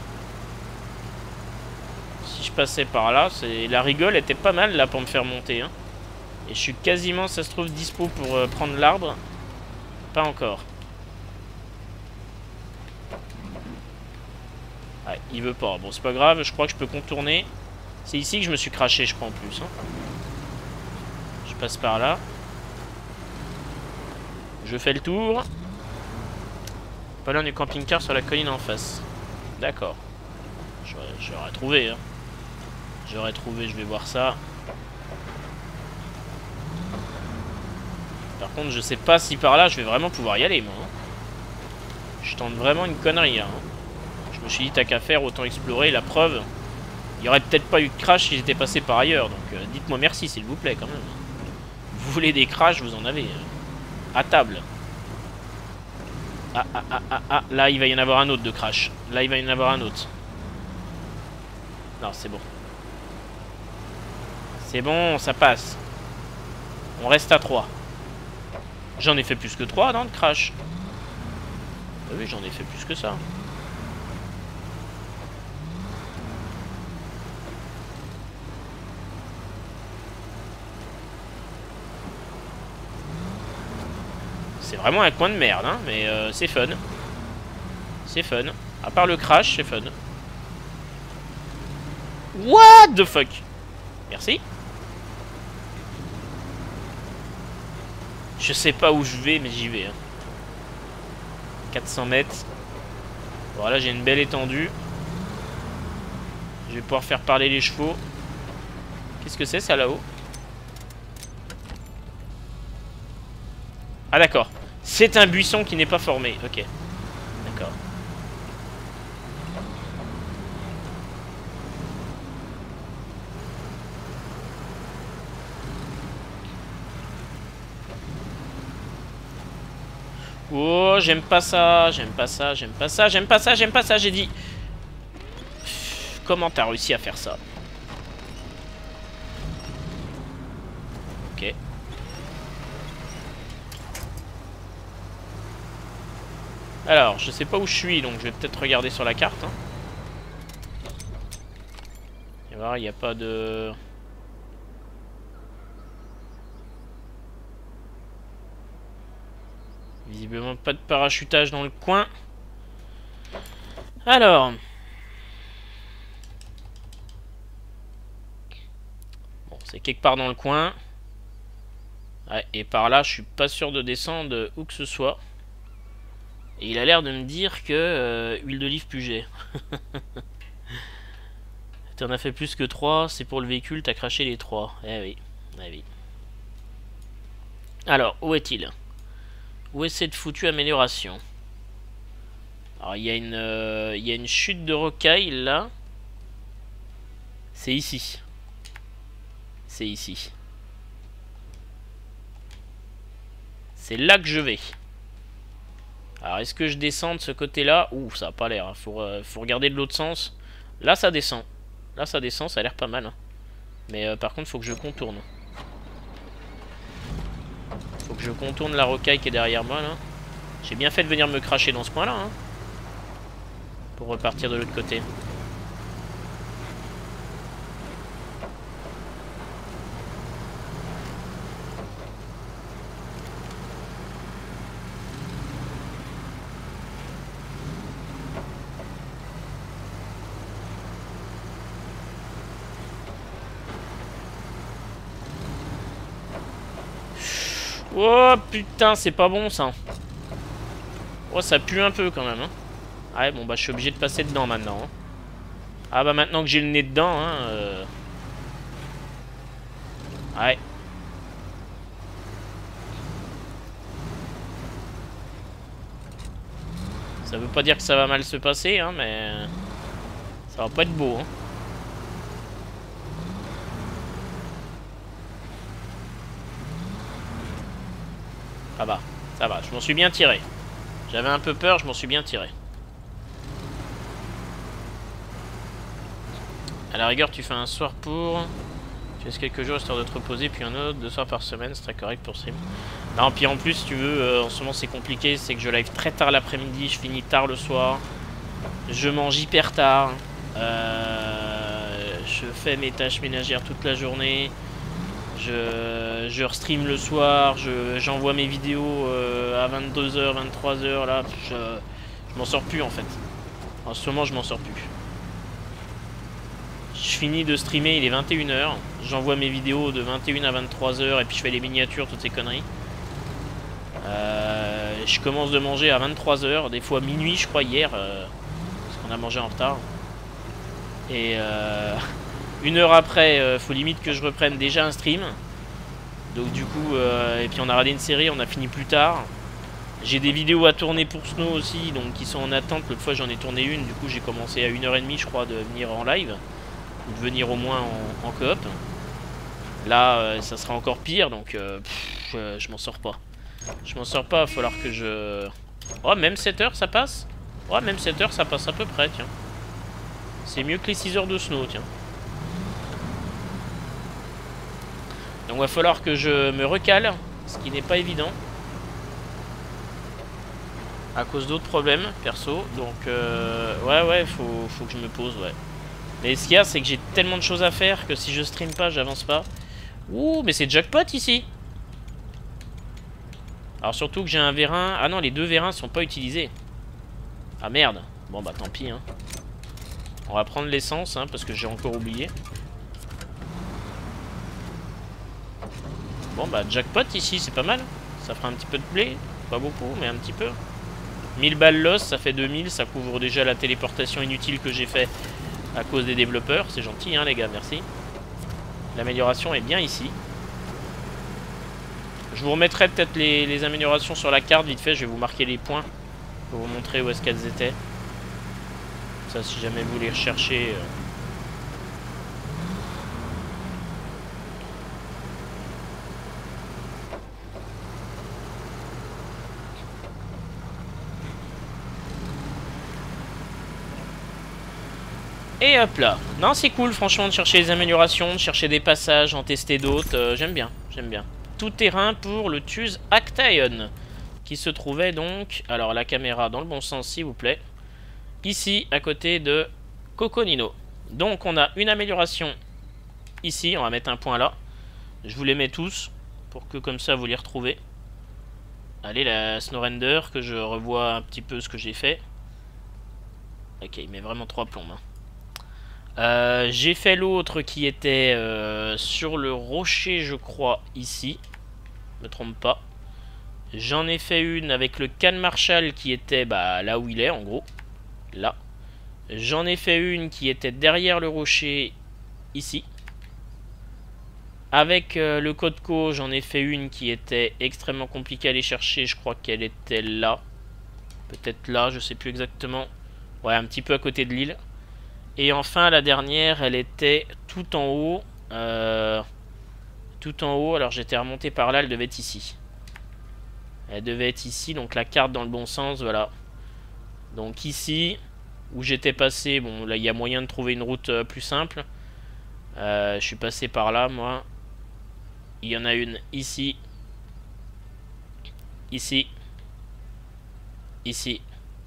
Si je passais par là, c'est la rigole était pas mal là pour me faire monter. Hein. Et je suis quasiment, ça se trouve, dispo pour euh, prendre l'arbre. Pas encore. Ouais, il veut pas. Bon, c'est pas grave, je crois que je peux contourner. C'est ici que je me suis craché, je crois, en plus. Hein. Je passe par là. Je fais le tour. Pas loin du camping-car sur la colline en face. D'accord. J'aurais trouvé. Hein. J'aurais trouvé, je vais voir ça. Par contre, je sais pas si par là, je vais vraiment pouvoir y aller, moi. Hein. Je tente vraiment une connerie. Hein. Je me suis dit, t'as qu'à faire, autant explorer. La preuve, il y aurait peut-être pas eu de crash si j'étais passé par ailleurs. Donc, euh, dites-moi merci, s'il vous plaît, quand même. Vous voulez des crashs, vous en avez. Hein. À table. Ah, ah, ah, ah, ah, là il va y en avoir un autre de crash. Là il va y en avoir un autre. Non, c'est bon. C'est bon, ça passe. On reste à trois. J'en ai fait plus que trois, non, de crash. Ah oui, j'en ai fait plus que ça. C'est vraiment un coin de merde, hein, mais euh, c'est fun. C'est fun. À part le crash, c'est fun. What the fuck? Merci. Je sais pas où je vais, mais j'y vais. Hein. quatre cents mètres. Voilà, j'ai une belle étendue. Je vais pouvoir faire parler les chevaux. Qu'est-ce que c'est, ça, là-haut? Ah, d'accord. C'est un buisson qui n'est pas formé. Ok. D'accord. Oh, j'aime pas ça, j'aime pas ça, j'aime pas ça, j'aime pas ça, j'aime pas ça, j'ai dit. Comment t'as réussi à faire ça? Ok. Alors, je sais pas où je suis, donc je vais peut-être regarder sur la carte. Hein. Et voir, il n'y a pas de... Visiblement pas de parachutage dans le coin. Alors... Bon, c'est quelque part dans le coin. Ouais, et par là, je suis pas sûr de descendre où que ce soit. Et il a l'air de me dire que euh, huile d'olive Puget. T'en as fait plus que trois, c'est pour le véhicule, t'as craché les trois. Eh oui, eh oui. Alors, où est-il? Où est cette foutue amélioration? Alors, il y a une, euh, il y a une chute de rocaille là. C'est ici. C'est ici. C'est là que je vais. Alors, est-ce que je descends de ce côté-là? Ouh, ça a pas l'air. Hein. Faut, euh, faut regarder de l'autre sens. Là, ça descend. Là, ça descend, ça a l'air pas mal. Hein. Mais euh, par contre, faut que je contourne. Faut que je contourne la rocaille qui est derrière moi, là. J'ai bien fait de venir me cracher dans ce coin-là. Hein, pour repartir de l'autre côté. Oh putain, c'est pas bon ça. Oh, ça pue un peu quand même. Hein. Ouais, bon bah je suis obligé de passer dedans maintenant. Hein. Ah bah maintenant que j'ai le nez dedans, hein. Euh... Ouais. Ça veut pas dire que ça va mal se passer, hein, mais ça va pas être beau. Hein. Ça va, ça va, je m'en suis bien tiré. J'avais un peu peur, je m'en suis bien tiré. À la rigueur, tu fais un soir pour... Tu laisses quelques jours histoire de te reposer, puis un autre, deux soirs par semaine, c'est très correct pour stream. Non, puis en plus, si tu veux, euh, en ce moment c'est compliqué, c'est que je live très tard l'après-midi, je finis tard le soir. Je mange hyper tard. Euh, je fais mes tâches ménagères toute la journée. Je, je restream le soir, j'envoie je, mes vidéos euh, à vingt-deux heures, vingt-trois heures, là, je, je m'en sors plus en fait. En ce moment, je m'en sors plus. Je finis de streamer, il est vingt et une heures, j'envoie mes vidéos de vingt et une à vingt-trois heures et puis je fais les miniatures, toutes ces conneries. Euh, je commence de manger à vingt-trois heures, des fois minuit je crois hier, euh, parce qu'on a mangé en retard. Et... Euh, Une heure après, euh, faut limite que je reprenne déjà un stream. Donc du coup, euh, et puis on a regardé une série, on a fini plus tard. J'ai des vidéos à tourner pour Snow aussi, donc qui sont en attente. L'autre fois j'en ai tourné une, du coup j'ai commencé à une heure trente je crois de venir en live. Ou de venir au moins en, en coop. Là, euh, ça sera encore pire, donc euh, pff, je, je m'en sors pas. Je m'en sors pas, il va falloir que je... Oh, même sept heures ça passe? Oh, même sept heures ça passe à peu près, tiens. C'est mieux que les six heures de Snow, tiens. Donc il va falloir que je me recale, ce qui n'est pas évident. À cause d'autres problèmes, perso. Donc euh, ouais ouais, faut, faut que je me pose, ouais. Mais ce qu'il y a, c'est que j'ai tellement de choses à faire que si je stream pas, j'avance pas. Ouh, mais c'est jackpot ici. Alors surtout que j'ai un vérin. Ah non, les deux vérins sont pas utilisés. Ah merde. Bon bah tant pis, hein. On va prendre l'essence, hein, parce que j'ai encore oublié. Bon bah jackpot ici, c'est pas mal. Ça fera un petit peu de blé. Pas beaucoup, mais un petit peu. mille balles loss, ça fait deux mille. Ça couvre déjà la téléportation inutile que j'ai fait à cause des développeurs. C'est gentil, hein les gars, merci. L'amélioration est bien ici. Je vous remettrai peut-être les, les améliorations sur la carte vite fait. Je vais vous marquer les points pour vous montrer où est-ce qu'elles étaient. Ça, si jamais vous les recherchez... Euh... Et hop là. Non, c'est cool franchement de chercher les améliorations, de chercher des passages, en tester d'autres. Euh, j'aime bien, j'aime bien. Tout terrain pour le Tuse Actaeon, qui se trouvait donc, alors la caméra dans le bon sens s'il vous plaît, ici à côté de Coconino. Donc on a une amélioration ici, on va mettre un point là. Je vous les mets tous pour que comme ça vous les retrouvez. Allez, la SnowRender, que je revois un petit peu ce que j'ai fait. Ok, il met vraiment trois plombes. Hein. Euh, j'ai fait l'autre qui était euh, sur le rocher, je crois, ici. Je me trompe pas. J'en ai fait une avec le Can Marshall qui était bah, là où il est, en gros. Là. J'en ai fait une qui était derrière le rocher, ici. Avec euh, le Codco, j'en ai fait une qui était extrêmement compliquée à aller chercher. Je crois qu'elle était là. Peut-être là, je sais plus exactement. Ouais, un petit peu à côté de l'île. Et enfin, la dernière, elle était tout en haut. Euh, tout en haut. Alors, j'étais remonté par là. Elle devait être ici. Elle devait être ici. Donc, la carte dans le bon sens. Voilà. Donc, ici, où j'étais passé. Bon, là, il y a moyen de trouver une route euh, plus simple. Euh, je suis passé par là, moi. Il y en a une ici. Ici. Ici.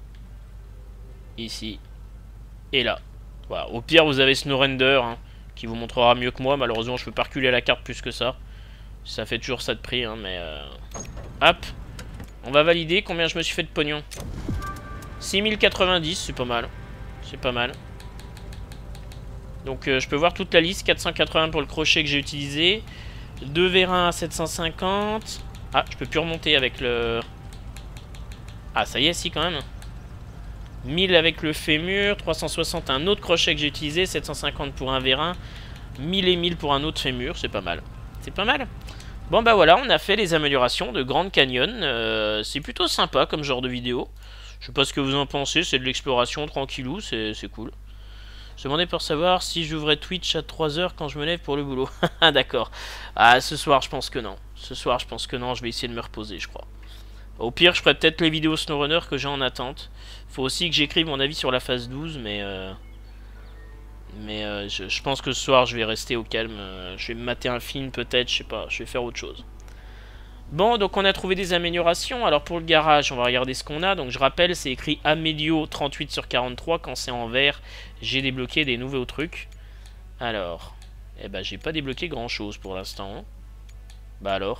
Ici. Et là. Voilà. Au pire, vous avez SnowRender hein, qui vous montrera mieux que moi. Malheureusement, je peux pas reculer la carte plus que ça. Ça fait toujours ça de prix, hein, mais... Euh... Hop. On va valider. Combien je me suis fait de pognon? six mille quatre-vingt-dix, c'est pas mal. C'est pas mal. Donc, euh, je peux voir toute la liste. quatre cent quatre-vingts pour le crochet que j'ai utilisé. deux vérins à sept cent cinquante. Ah, je peux plus remonter avec le... Ah, ça y est, si, quand même. mille avec le fémur, trois cent soixante un autre crochet que j'ai utilisé, sept cent cinquante pour un vérin, mille et mille pour un autre fémur, c'est pas mal. C'est pas mal. Bon bah voilà, on a fait les améliorations de Grand Canyon, euh, c'est plutôt sympa comme genre de vidéo. Je sais pas ce que vous en pensez, c'est de l'exploration tranquillou, c'est cool. Je demandais pour savoir si j'ouvrais Twitch à trois heures quand je me lève pour le boulot. D'accord. Ah, ce soir je pense que non. Ce soir je pense que non, je vais essayer de me reposer je crois. Au pire, je ferai peut-être les vidéos SnowRunner que j'ai en attente. Faut aussi que j'écrive mon avis sur la phase douze, mais... Euh, mais euh, je, je pense que ce soir, je vais rester au calme. Euh, je vais me mater un film, peut-être, je sais pas. Je vais faire autre chose. Bon, donc on a trouvé des améliorations. Alors pour le garage, on va regarder ce qu'on a. Donc je rappelle, c'est écrit Amélio trente-huit sur quarante-trois. Quand c'est en vert, j'ai débloqué des nouveaux trucs. Alors, eh ben, j'ai pas débloqué grand-chose pour l'instant. Hein. Bah alors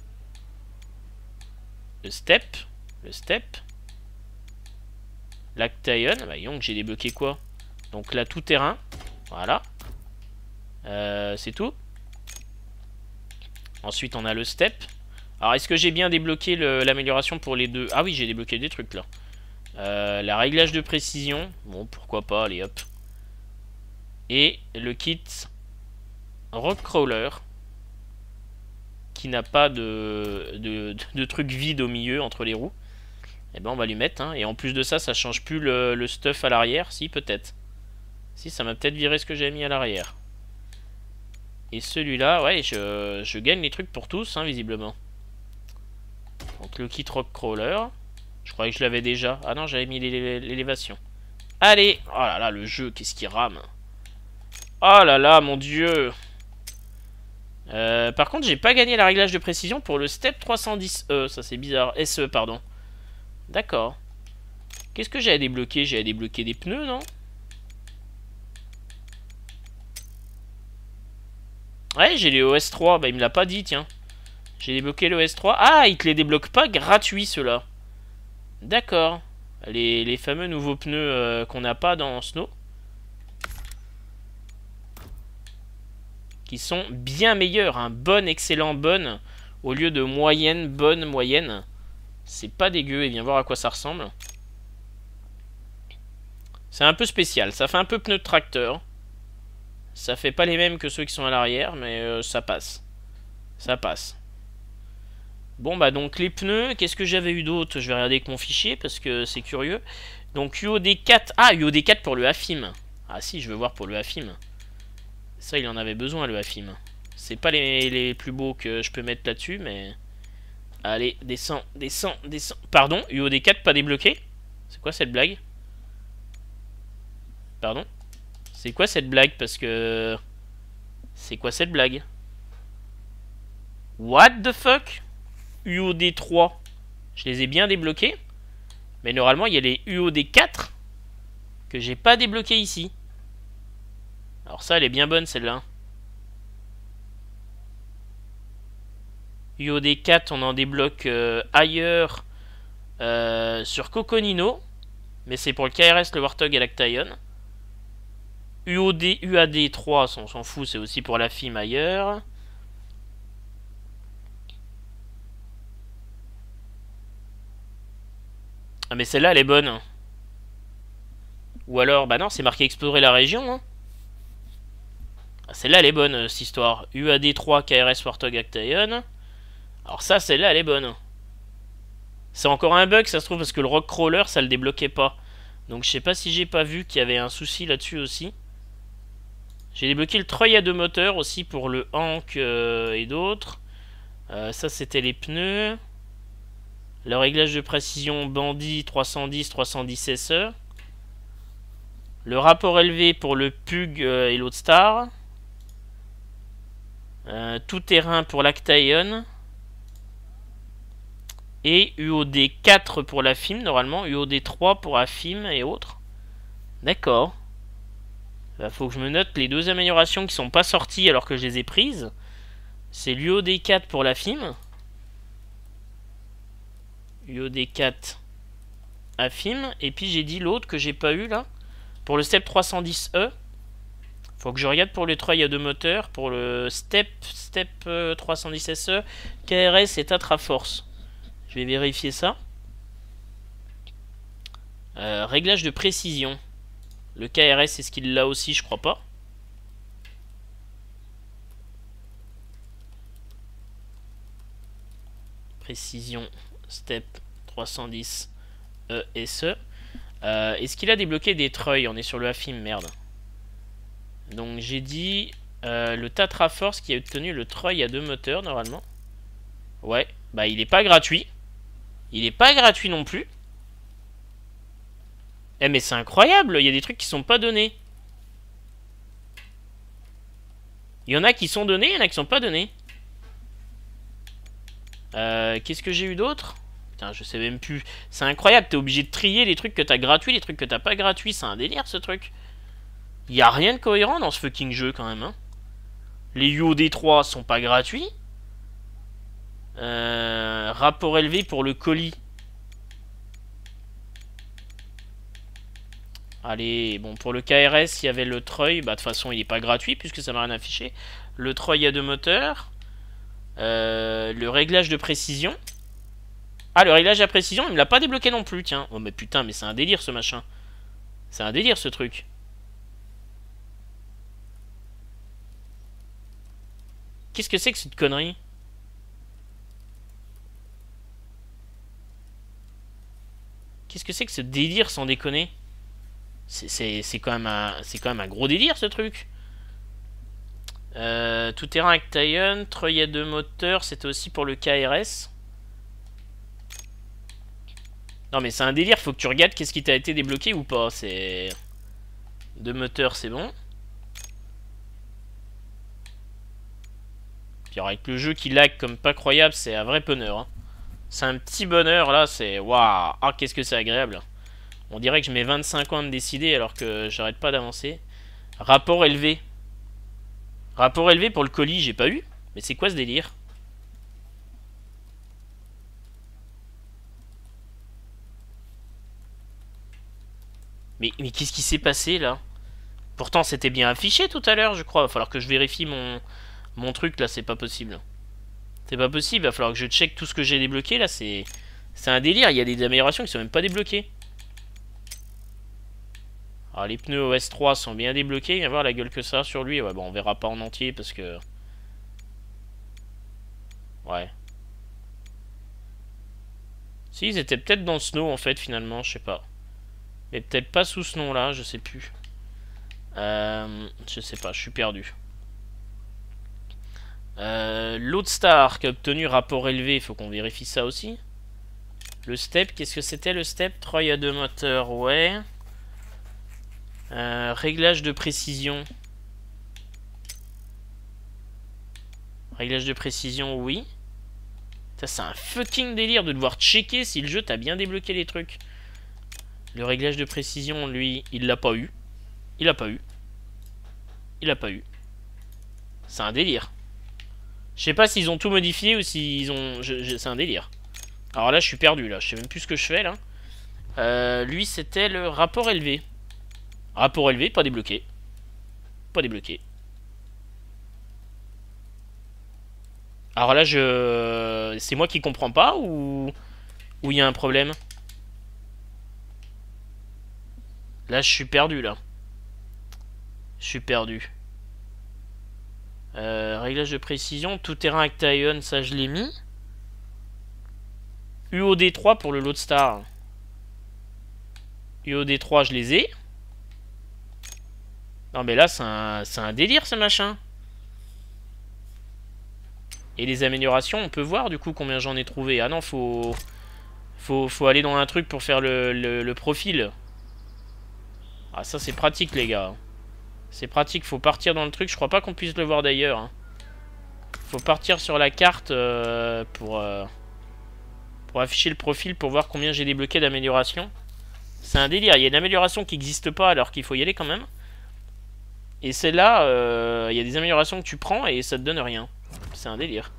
Le step, le step, l'Actaeon, bah donc j'ai débloqué quoi? Donc là tout terrain, voilà, euh, c'est tout. Ensuite on a le step. Alors est-ce que j'ai bien débloqué l'amélioration pour les deux? Ah oui, j'ai débloqué des trucs là. Euh, la réglage de précision, bon pourquoi pas, allez hop. Et le kit Rockcrawler, qui n'a pas de, de, de truc vide au milieu entre les roues. Et eh ben on va lui mettre. Hein. Et en plus de ça, ça change plus le, le stuff à l'arrière. Si, peut-être. Si, ça m'a peut-être viré ce que j'ai mis à l'arrière. Et celui-là, ouais, je, je gagne les trucs pour tous, hein, visiblement. Donc le kit Rockcrawler. Je croyais que je l'avais déjà. Ah non, j'avais mis l'élévation. Allez. Oh là là, le jeu, qu'est-ce qui rame. Oh là là, mon dieu. Euh, par contre, j'ai pas gagné la réglage de précision pour le step trois cent dix E. Ça, c'est bizarre. S E, pardon. D'accord. Qu'est-ce que j'avais débloqué? J'avais débloqué des pneus, non? Ouais, j'ai les O S trois. Bah, il me l'a pas dit, tiens. J'ai débloqué le O S trois. Ah, il te les débloque pas gratuits, ceux-là. D'accord. Les, les fameux nouveaux pneus euh, qu'on n'a pas dans Snow. Qui sont bien meilleurs, hein. Bonne, excellent, bonne, au lieu de moyenne, bonne, moyenne. C'est pas dégueu, et viens voir à quoi ça ressemble. C'est un peu spécial, ça fait un peu pneu de tracteur. Ça fait pas les mêmes que ceux qui sont à l'arrière, mais euh, ça passe. Ça passe. Bon bah donc les pneus, qu'est-ce que j'avais eu d'autre? Je vais regarder avec mon fichier, parce que c'est curieux. Donc U O D quatre, ah U O D quatre pour le A F I M. Ah si, je veux voir pour le A F I M. Ça, il en avait besoin, le A F I M. C'est pas les, les plus beaux que je peux mettre là-dessus, mais... Allez, descends, descends, descends. Pardon, U O D quatre pas débloqué? C'est quoi cette blague? Pardon? C'est quoi cette blague? Parce que... C'est quoi cette blague? What the fuck? U O D trois. Je les ai bien débloqués. Mais normalement, il y a les U O D quatre que j'ai pas débloqués ici. Alors ça, elle est bien bonne celle-là. U O D quatre, on en débloque euh, ailleurs euh, sur Coconino. Mais c'est pour le K R S, le Warthog et l'Actaeon. U O D, U A D trois, on s'en fout, c'est aussi pour la F I M ailleurs. Ah mais celle-là, elle est bonne. Ou alors, bah non, c'est marqué explorer la région. Hein. Ah, celle-là, elle est bonne, cette histoire. U A D trois, K R S, Warthog, Actaeon. Alors ça, celle-là, elle est bonne. C'est encore un bug, ça se trouve, parce que le Rockcrawler, ça le débloquait pas. Donc je sais pas si j'ai pas vu qu'il y avait un souci là-dessus aussi. J'ai débloqué le treuil à deux moteurs aussi pour le Hank euh, et d'autres. Euh, ça, c'était les pneus. Le réglage de précision Bandit trois cent dix, trois cent dix S E. Le rapport élevé pour le Pug euh, et l'autre Star. Euh, tout terrain pour l'Actaeon. Et U O D quatre pour la F I M normalement. U O D trois pour la F I M et autres. D'accord. Il faut que je me note les deux améliorations qui sont pas sorties alors que je les ai prises. C'est l'U O D quatre pour la F I M. U O D quatre à F I M. Et puis j'ai dit l'autre que j'ai pas eu là. Pour le Step trois cent dix E. Faut que je regarde pour le treuil à deux moteurs. Pour le Step, Step euh, trois cent dix S E. K R S et Tatra Force. Je vais vérifier ça. Euh, réglage de précision. Le K R S, est-ce qu'il l'a aussi? Je crois pas. Précision, Step trois cent dix E S E. Euh, est-ce qu'il a débloqué des treuils? On est sur le A F I M, merde. Donc j'ai dit euh, le Tatra Force qui a obtenu le treuil à deux moteurs normalement. Ouais, bah il est pas gratuit. Il est pas gratuit non plus. Eh mais c'est incroyable, il y a des trucs qui sont pas donnés. Il y en a qui sont donnés, il y en a qui sont pas donnés. Euh, Qu'est-ce que j'ai eu d'autre? Putain, je sais même plus. C'est incroyable, t'es obligé de trier les trucs que t'as gratuits, les trucs que t'as pas gratuits. C'est un délire ce truc. Il y a rien de cohérent dans ce fucking jeu quand même. Hein. Les U O D trois sont pas gratuits. Euh, rapport élevé pour le colis. Allez, bon, pour le K R S, il y avait le treuil. Bah, de toute façon, il est pas gratuit puisque ça m'a rien affiché. Le treuil à deux moteurs. Euh, le réglage de précision. Ah, le réglage à précision, il me l'a pas débloqué non plus, tiens. Oh, mais putain, mais c'est un délire ce machin. C'est un délire ce truc. Qu'est-ce que c'est que cette connerie? Qu'est-ce que c'est que ce délire sans déconner? C'est quand même un c'est quand même un gros délire ce truc. Euh, tout terrain Actaeon, treuil à deux moteurs, c'était aussi pour le K R S. Non mais c'est un délire, faut que tu regardes qu'est-ce qui t'a été débloqué ou pas. C'est deux moteurs, c'est bon. Puis avec le jeu qui lag comme pas croyable, c'est un vrai bonheur. Hein. C'est un petit bonheur là, c'est waouh, ah qu'est-ce que c'est agréable. On dirait que je mets vingt-cinq ans à me décider alors que j'arrête pas d'avancer. Rapport élevé. Rapport élevé pour le colis, j'ai pas eu. Mais c'est quoi ce délire? Mais, mais qu'est-ce qui s'est passé là? Pourtant c'était bien affiché tout à l'heure je crois. Il va falloir que je vérifie mon, mon truc là, c'est pas possible. C'est pas possible, il va falloir que je check tout ce que j'ai débloqué là, c'est c'est un délire, il y a des améliorations qui sont même pas débloquées. Alors les pneus O S trois sont bien débloqués, il va voir la gueule que ça a sur lui. Ouais bon on verra pas en entier parce que... Ouais. Si ils étaient peut-être dans Snow en fait finalement, je sais pas. Mais peut-être pas sous ce nom là, je sais plus. Euh, je sais pas, je suis perdu. Euh, L'autre star qui a obtenu rapport élevé, il faut qu'on vérifie ça aussi. Le step, qu'est-ce que c'était le step? Treuil à deux moteurs, ouais. Euh, réglage de précision. Réglage de précision, oui. Ça, c'est un fucking délire de devoir checker si le jeu t'a bien débloqué les trucs. Le réglage de précision, lui, il l'a pas eu. Il l'a pas eu. Il l'a pas eu. C'est un délire. Je sais pas s'ils ont tout modifié ou s'ils ont... C'est un délire. Alors là, je suis perdu, là. Je sais même plus ce que je fais, là. Euh, lui, c'était le rapport élevé. Rapport élevé, pas débloqué. Pas débloqué. Alors là, je... C'est moi qui comprends pas ou... Ou il y a un problème? Là, je suis perdu, là. Je suis perdu. Euh, réglage de précision. Tout terrain avec Taion, ça, je l'ai mis. U O D trois pour le Lodestar. U O D trois, je les ai. Non, mais là, c'est un, c'est un délire, ce machin. Et les améliorations, on peut voir, du coup, combien j'en ai trouvé. Ah non, faut... Faut, faut aller dans un truc pour faire le, le, le profil. Ah, ça, c'est pratique, les gars. C'est pratique, faut partir dans le truc. Je crois pas qu'on puisse le voir, d'ailleurs. Hein. Faut partir sur la carte euh, pour... Euh, pour afficher le profil, pour voir combien j'ai débloqué d'améliorations. C'est un délire. Il y a une amélioration qui n'existe pas, alors qu'il faut y aller quand même. Et celle-là, euh, il y a des améliorations que tu prends et ça te donne rien. C'est un délire.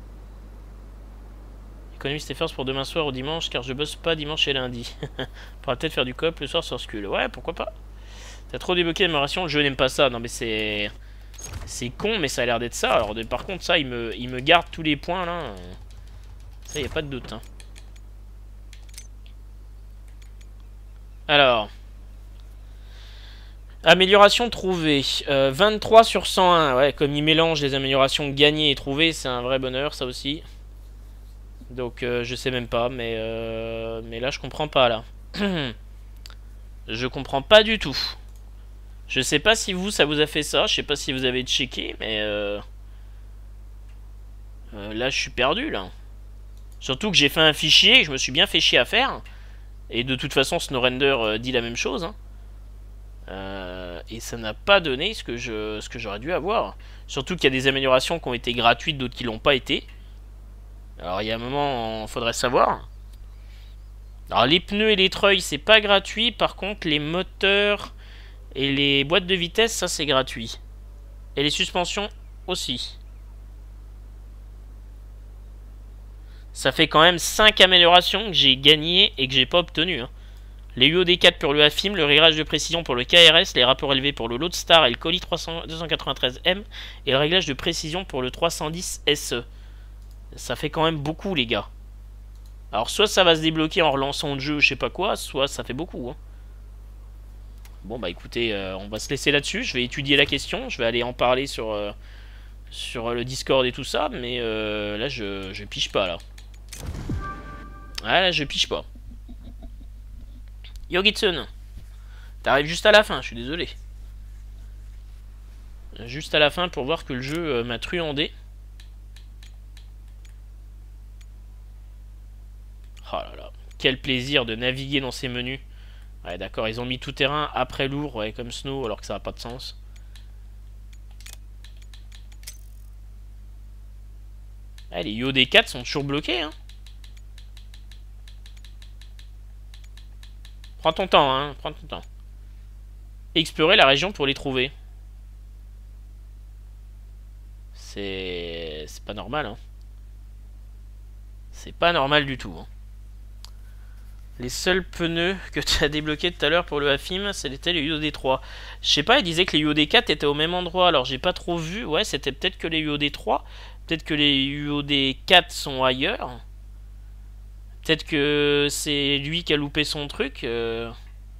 Économise tes forces pour demain soir ou dimanche, car je bosse pas dimanche et lundi. On pourra peut-être faire du coop le soir sur Skull. Ouais, pourquoi pas. T'as trop débloqué d'amélioration, le jeu n'aime pas ça. Non mais c'est... C'est con, mais ça a l'air d'être ça. Alors de, par contre, ça, il me, il me garde tous les points, là. Ça, y a pas de doute. Hein. Alors... Amélioration trouvée. Euh, vingt-trois sur cent un. Ouais, comme il mélange les améliorations gagnées et trouvées, c'est un vrai bonheur, ça aussi. Donc, euh, je sais même pas, mais, euh, mais là, je comprends pas, là. Je comprends pas du tout. Je sais pas si vous, ça vous a fait ça. Je sais pas si vous avez checké, mais... Euh, euh, là, je suis perdu, là. Surtout que j'ai fait un fichier, que je me suis bien fait chier à faire. Et de toute façon, SnowRender euh, dit la même chose, hein. Euh, et ça n'a pas donné ce que je, ce que j'aurais dû avoir. Surtout qu'il y a des améliorations qui ont été gratuites, d'autres qui l'ont pas été. Alors il y a un moment, il faudrait savoir. Alors les pneus et les treuils, c'est pas gratuit. Par contre, les moteurs et les boîtes de vitesse, ça c'est gratuit. Et les suspensions aussi. Ça fait quand même cinq améliorations que j'ai gagnées et que j'ai pas obtenues. Hein. Les U O D quatre pour le A F I M, le réglage de précision pour le K R S, les rapports élevés pour le Lodestar et le Colis trois cents, deux cent quatre-vingt-treize M, et le réglage de précision pour le trois cent dix S E. Ça fait quand même beaucoup, les gars. Alors, soit ça va se débloquer en relançant le jeu, je sais pas quoi, soit ça fait beaucoup. Hein. Bon, bah écoutez, euh, on va se laisser là-dessus. Je vais étudier la question, je vais aller en parler sur, euh, sur le Discord et tout ça, mais euh, là, je, je piche pas, là. Ah, là, je piche pas. Yogitsun, t'arrives juste à la fin, je suis désolé. Juste à la fin pour voir que le jeu euh, m'a truandé. Oh là là, quel plaisir de naviguer dans ces menus. Ouais d'accord, ils ont mis tout terrain après lourd, ouais, comme Snow, alors que ça n'a pas de sens. Ah, les U O D quatre sont toujours bloqués, hein. Prends ton temps, hein, prends ton temps. Explorer la région pour les trouver. C'est... C'est pas normal, hein. C'est pas normal du tout, hein. Les seuls pneus que tu as débloqués tout à l'heure pour le A F I M, c'était les U O D trois. Je sais pas, il disait que les U O D quatre étaient au même endroit, alors j'ai pas trop vu. Ouais, c'était peut-être que les U O D trois. Peut-être que les U O D quatre sont ailleurs. Peut-être que c'est lui qui a loupé son truc. Euh...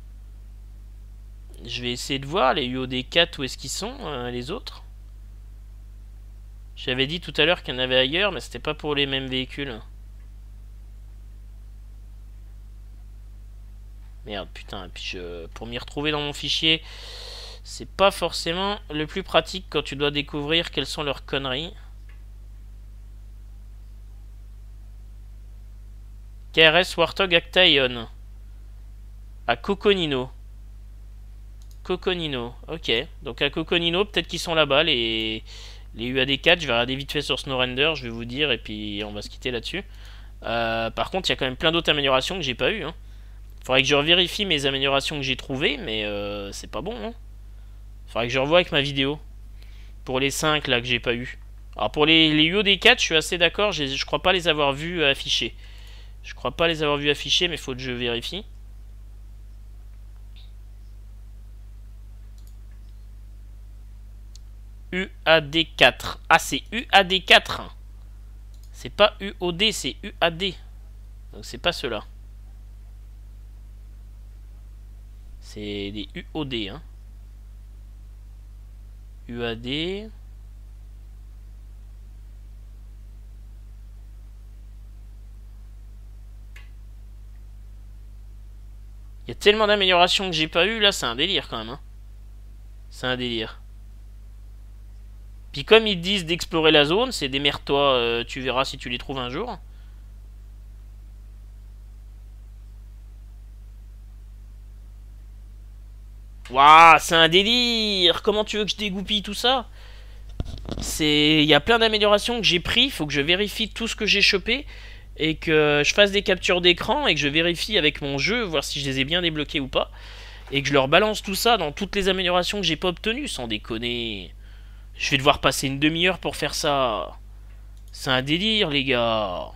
Je vais essayer de voir les U O D quatre où est-ce qu'ils sont, euh, les autres. J'avais dit tout à l'heure qu'il y en avait ailleurs, mais c'était pas pour les mêmes véhicules. Merde, putain, puis je, pour m'y retrouver dans mon fichier, c'est pas forcément le plus pratique quand tu dois découvrir quelles sont leurs conneries. K R S Warthog Actaeon. À Coconino. Coconino, ok. Donc à Coconino, peut-être qu'ils sont là-bas, les, Les U A D quatre, je vais regarder vite fait sur SnowRender, je vais vous dire, et puis on va se quitter là-dessus. Euh, par contre, il y a quand même plein d'autres améliorations que j'ai pas eu. Hein. Faudrait que je vérifie mes améliorations que j'ai trouvées, mais euh, c'est pas bon. Hein. Faudrait que je revoie avec ma vidéo. Pour les cinq là que j'ai pas eu. Alors pour les, les U A D quatre, je suis assez d'accord, je crois pas les avoir vus affichés. Je crois pas les avoir vus affichés, mais faut que je vérifie. U A D quatre. Ah, c'est U A D quatre. C'est pas U O D, c'est U A D. Donc c'est pas ceux-là. C'est des U O D. Hein. U A D. Il y a tellement d'améliorations que j'ai pas eu là, c'est un délire quand même. Hein. C'est un délire. Puis comme ils disent d'explorer la zone, c'est démerde-toi, euh, tu verras si tu les trouves un jour. Waouh, c'est un délire. Comment tu veux que je dégoupille tout ça? C'est, il y a plein d'améliorations que j'ai pris, il faut que je vérifie tout ce que j'ai chopé et que je fasse des captures d'écran et que je vérifie avec mon jeu, voir si je les ai bien débloqués ou pas, et que je leur balance tout ça dans toutes les améliorations que j'ai pas obtenues, sans déconner. Je vais devoir passer une demi-heure pour faire ça. C'est un délire, les gars.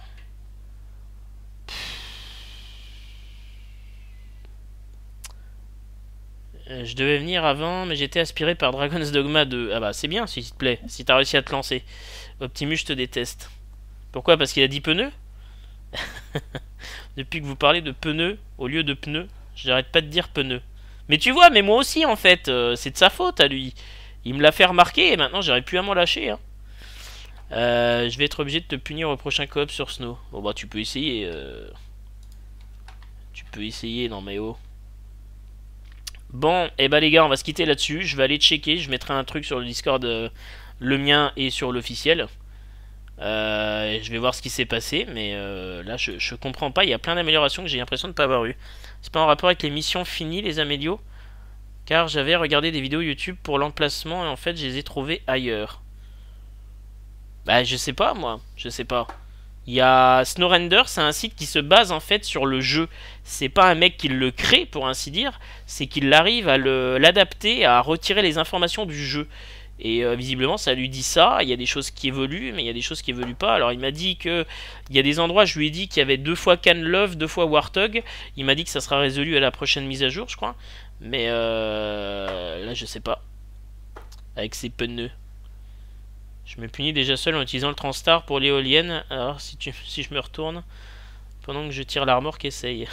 Euh, je devais venir avant, mais j'étais aspiré par Dragon's Dogma deux. Ah bah c'est bien, s'il te plaît, si t'as réussi à te lancer. Optimus, je te déteste. Pourquoi? Parce qu'il a dit pneus? Depuis que vous parlez de pneus au lieu de pneus, j'arrête pas de dire pneus. Mais tu vois, mais moi aussi en fait, euh, c'est de sa faute à lui. Il me l'a fait remarquer et maintenant j'arrive plus à m'en lâcher. Hein. Euh, je vais être obligé de te punir au prochain coop sur Snow. Bon bah tu peux essayer. Euh... Tu peux essayer, non mais oh. Bon, et eh bah les gars, on va se quitter là-dessus. Je vais aller checker, je mettrai un truc sur le Discord, euh, le mien et sur l'officiel. Euh, je vais voir ce qui s'est passé, mais euh, là je, je comprends pas. Il y a plein d'améliorations que j'ai l'impression de ne pas avoir eu. C'est pas en rapport avec les missions finies, les amélios, car j'avais regardé des vidéos YouTube pour l'emplacement et en fait je les ai trouvées ailleurs. Bah je sais pas moi, je sais pas. Il y a SnowRender, c'est un site qui se base en fait sur le jeu. C'est pas un mec qui le crée pour ainsi dire, c'est qu'il arrive à l'adapter, à retirer les informations du jeu. Et euh, visiblement ça lui dit ça, il y a des choses qui évoluent, mais il y a des choses qui évoluent pas. Alors il m'a dit que il y a des endroits, je lui ai dit qu'il y avait deux fois Can Love, deux fois Warthog. Il m'a dit que ça sera résolu à la prochaine mise à jour, je crois. Mais euh, là je sais pas. Avec ces pneus. Je me punis déjà seul en utilisant le Transtar pour l'éolienne. Alors si, tu, si je me retourne, pendant que je tire l'armor qu'essaye.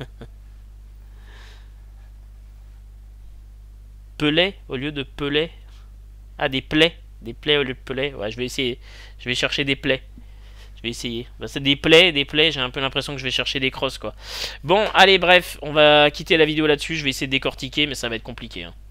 Pellet au lieu de pellet. Ah, des plaies. Des plaies au lieu de pellet. Ouais, je vais essayer. Je vais chercher des plaies. Je vais essayer. Bah, c'est des plaies, des plaies. J'ai un peu l'impression que je vais chercher des crosses, quoi. Bon, allez, bref. On va quitter la vidéo là-dessus. Je vais essayer de décortiquer, mais ça va être compliqué. Hein.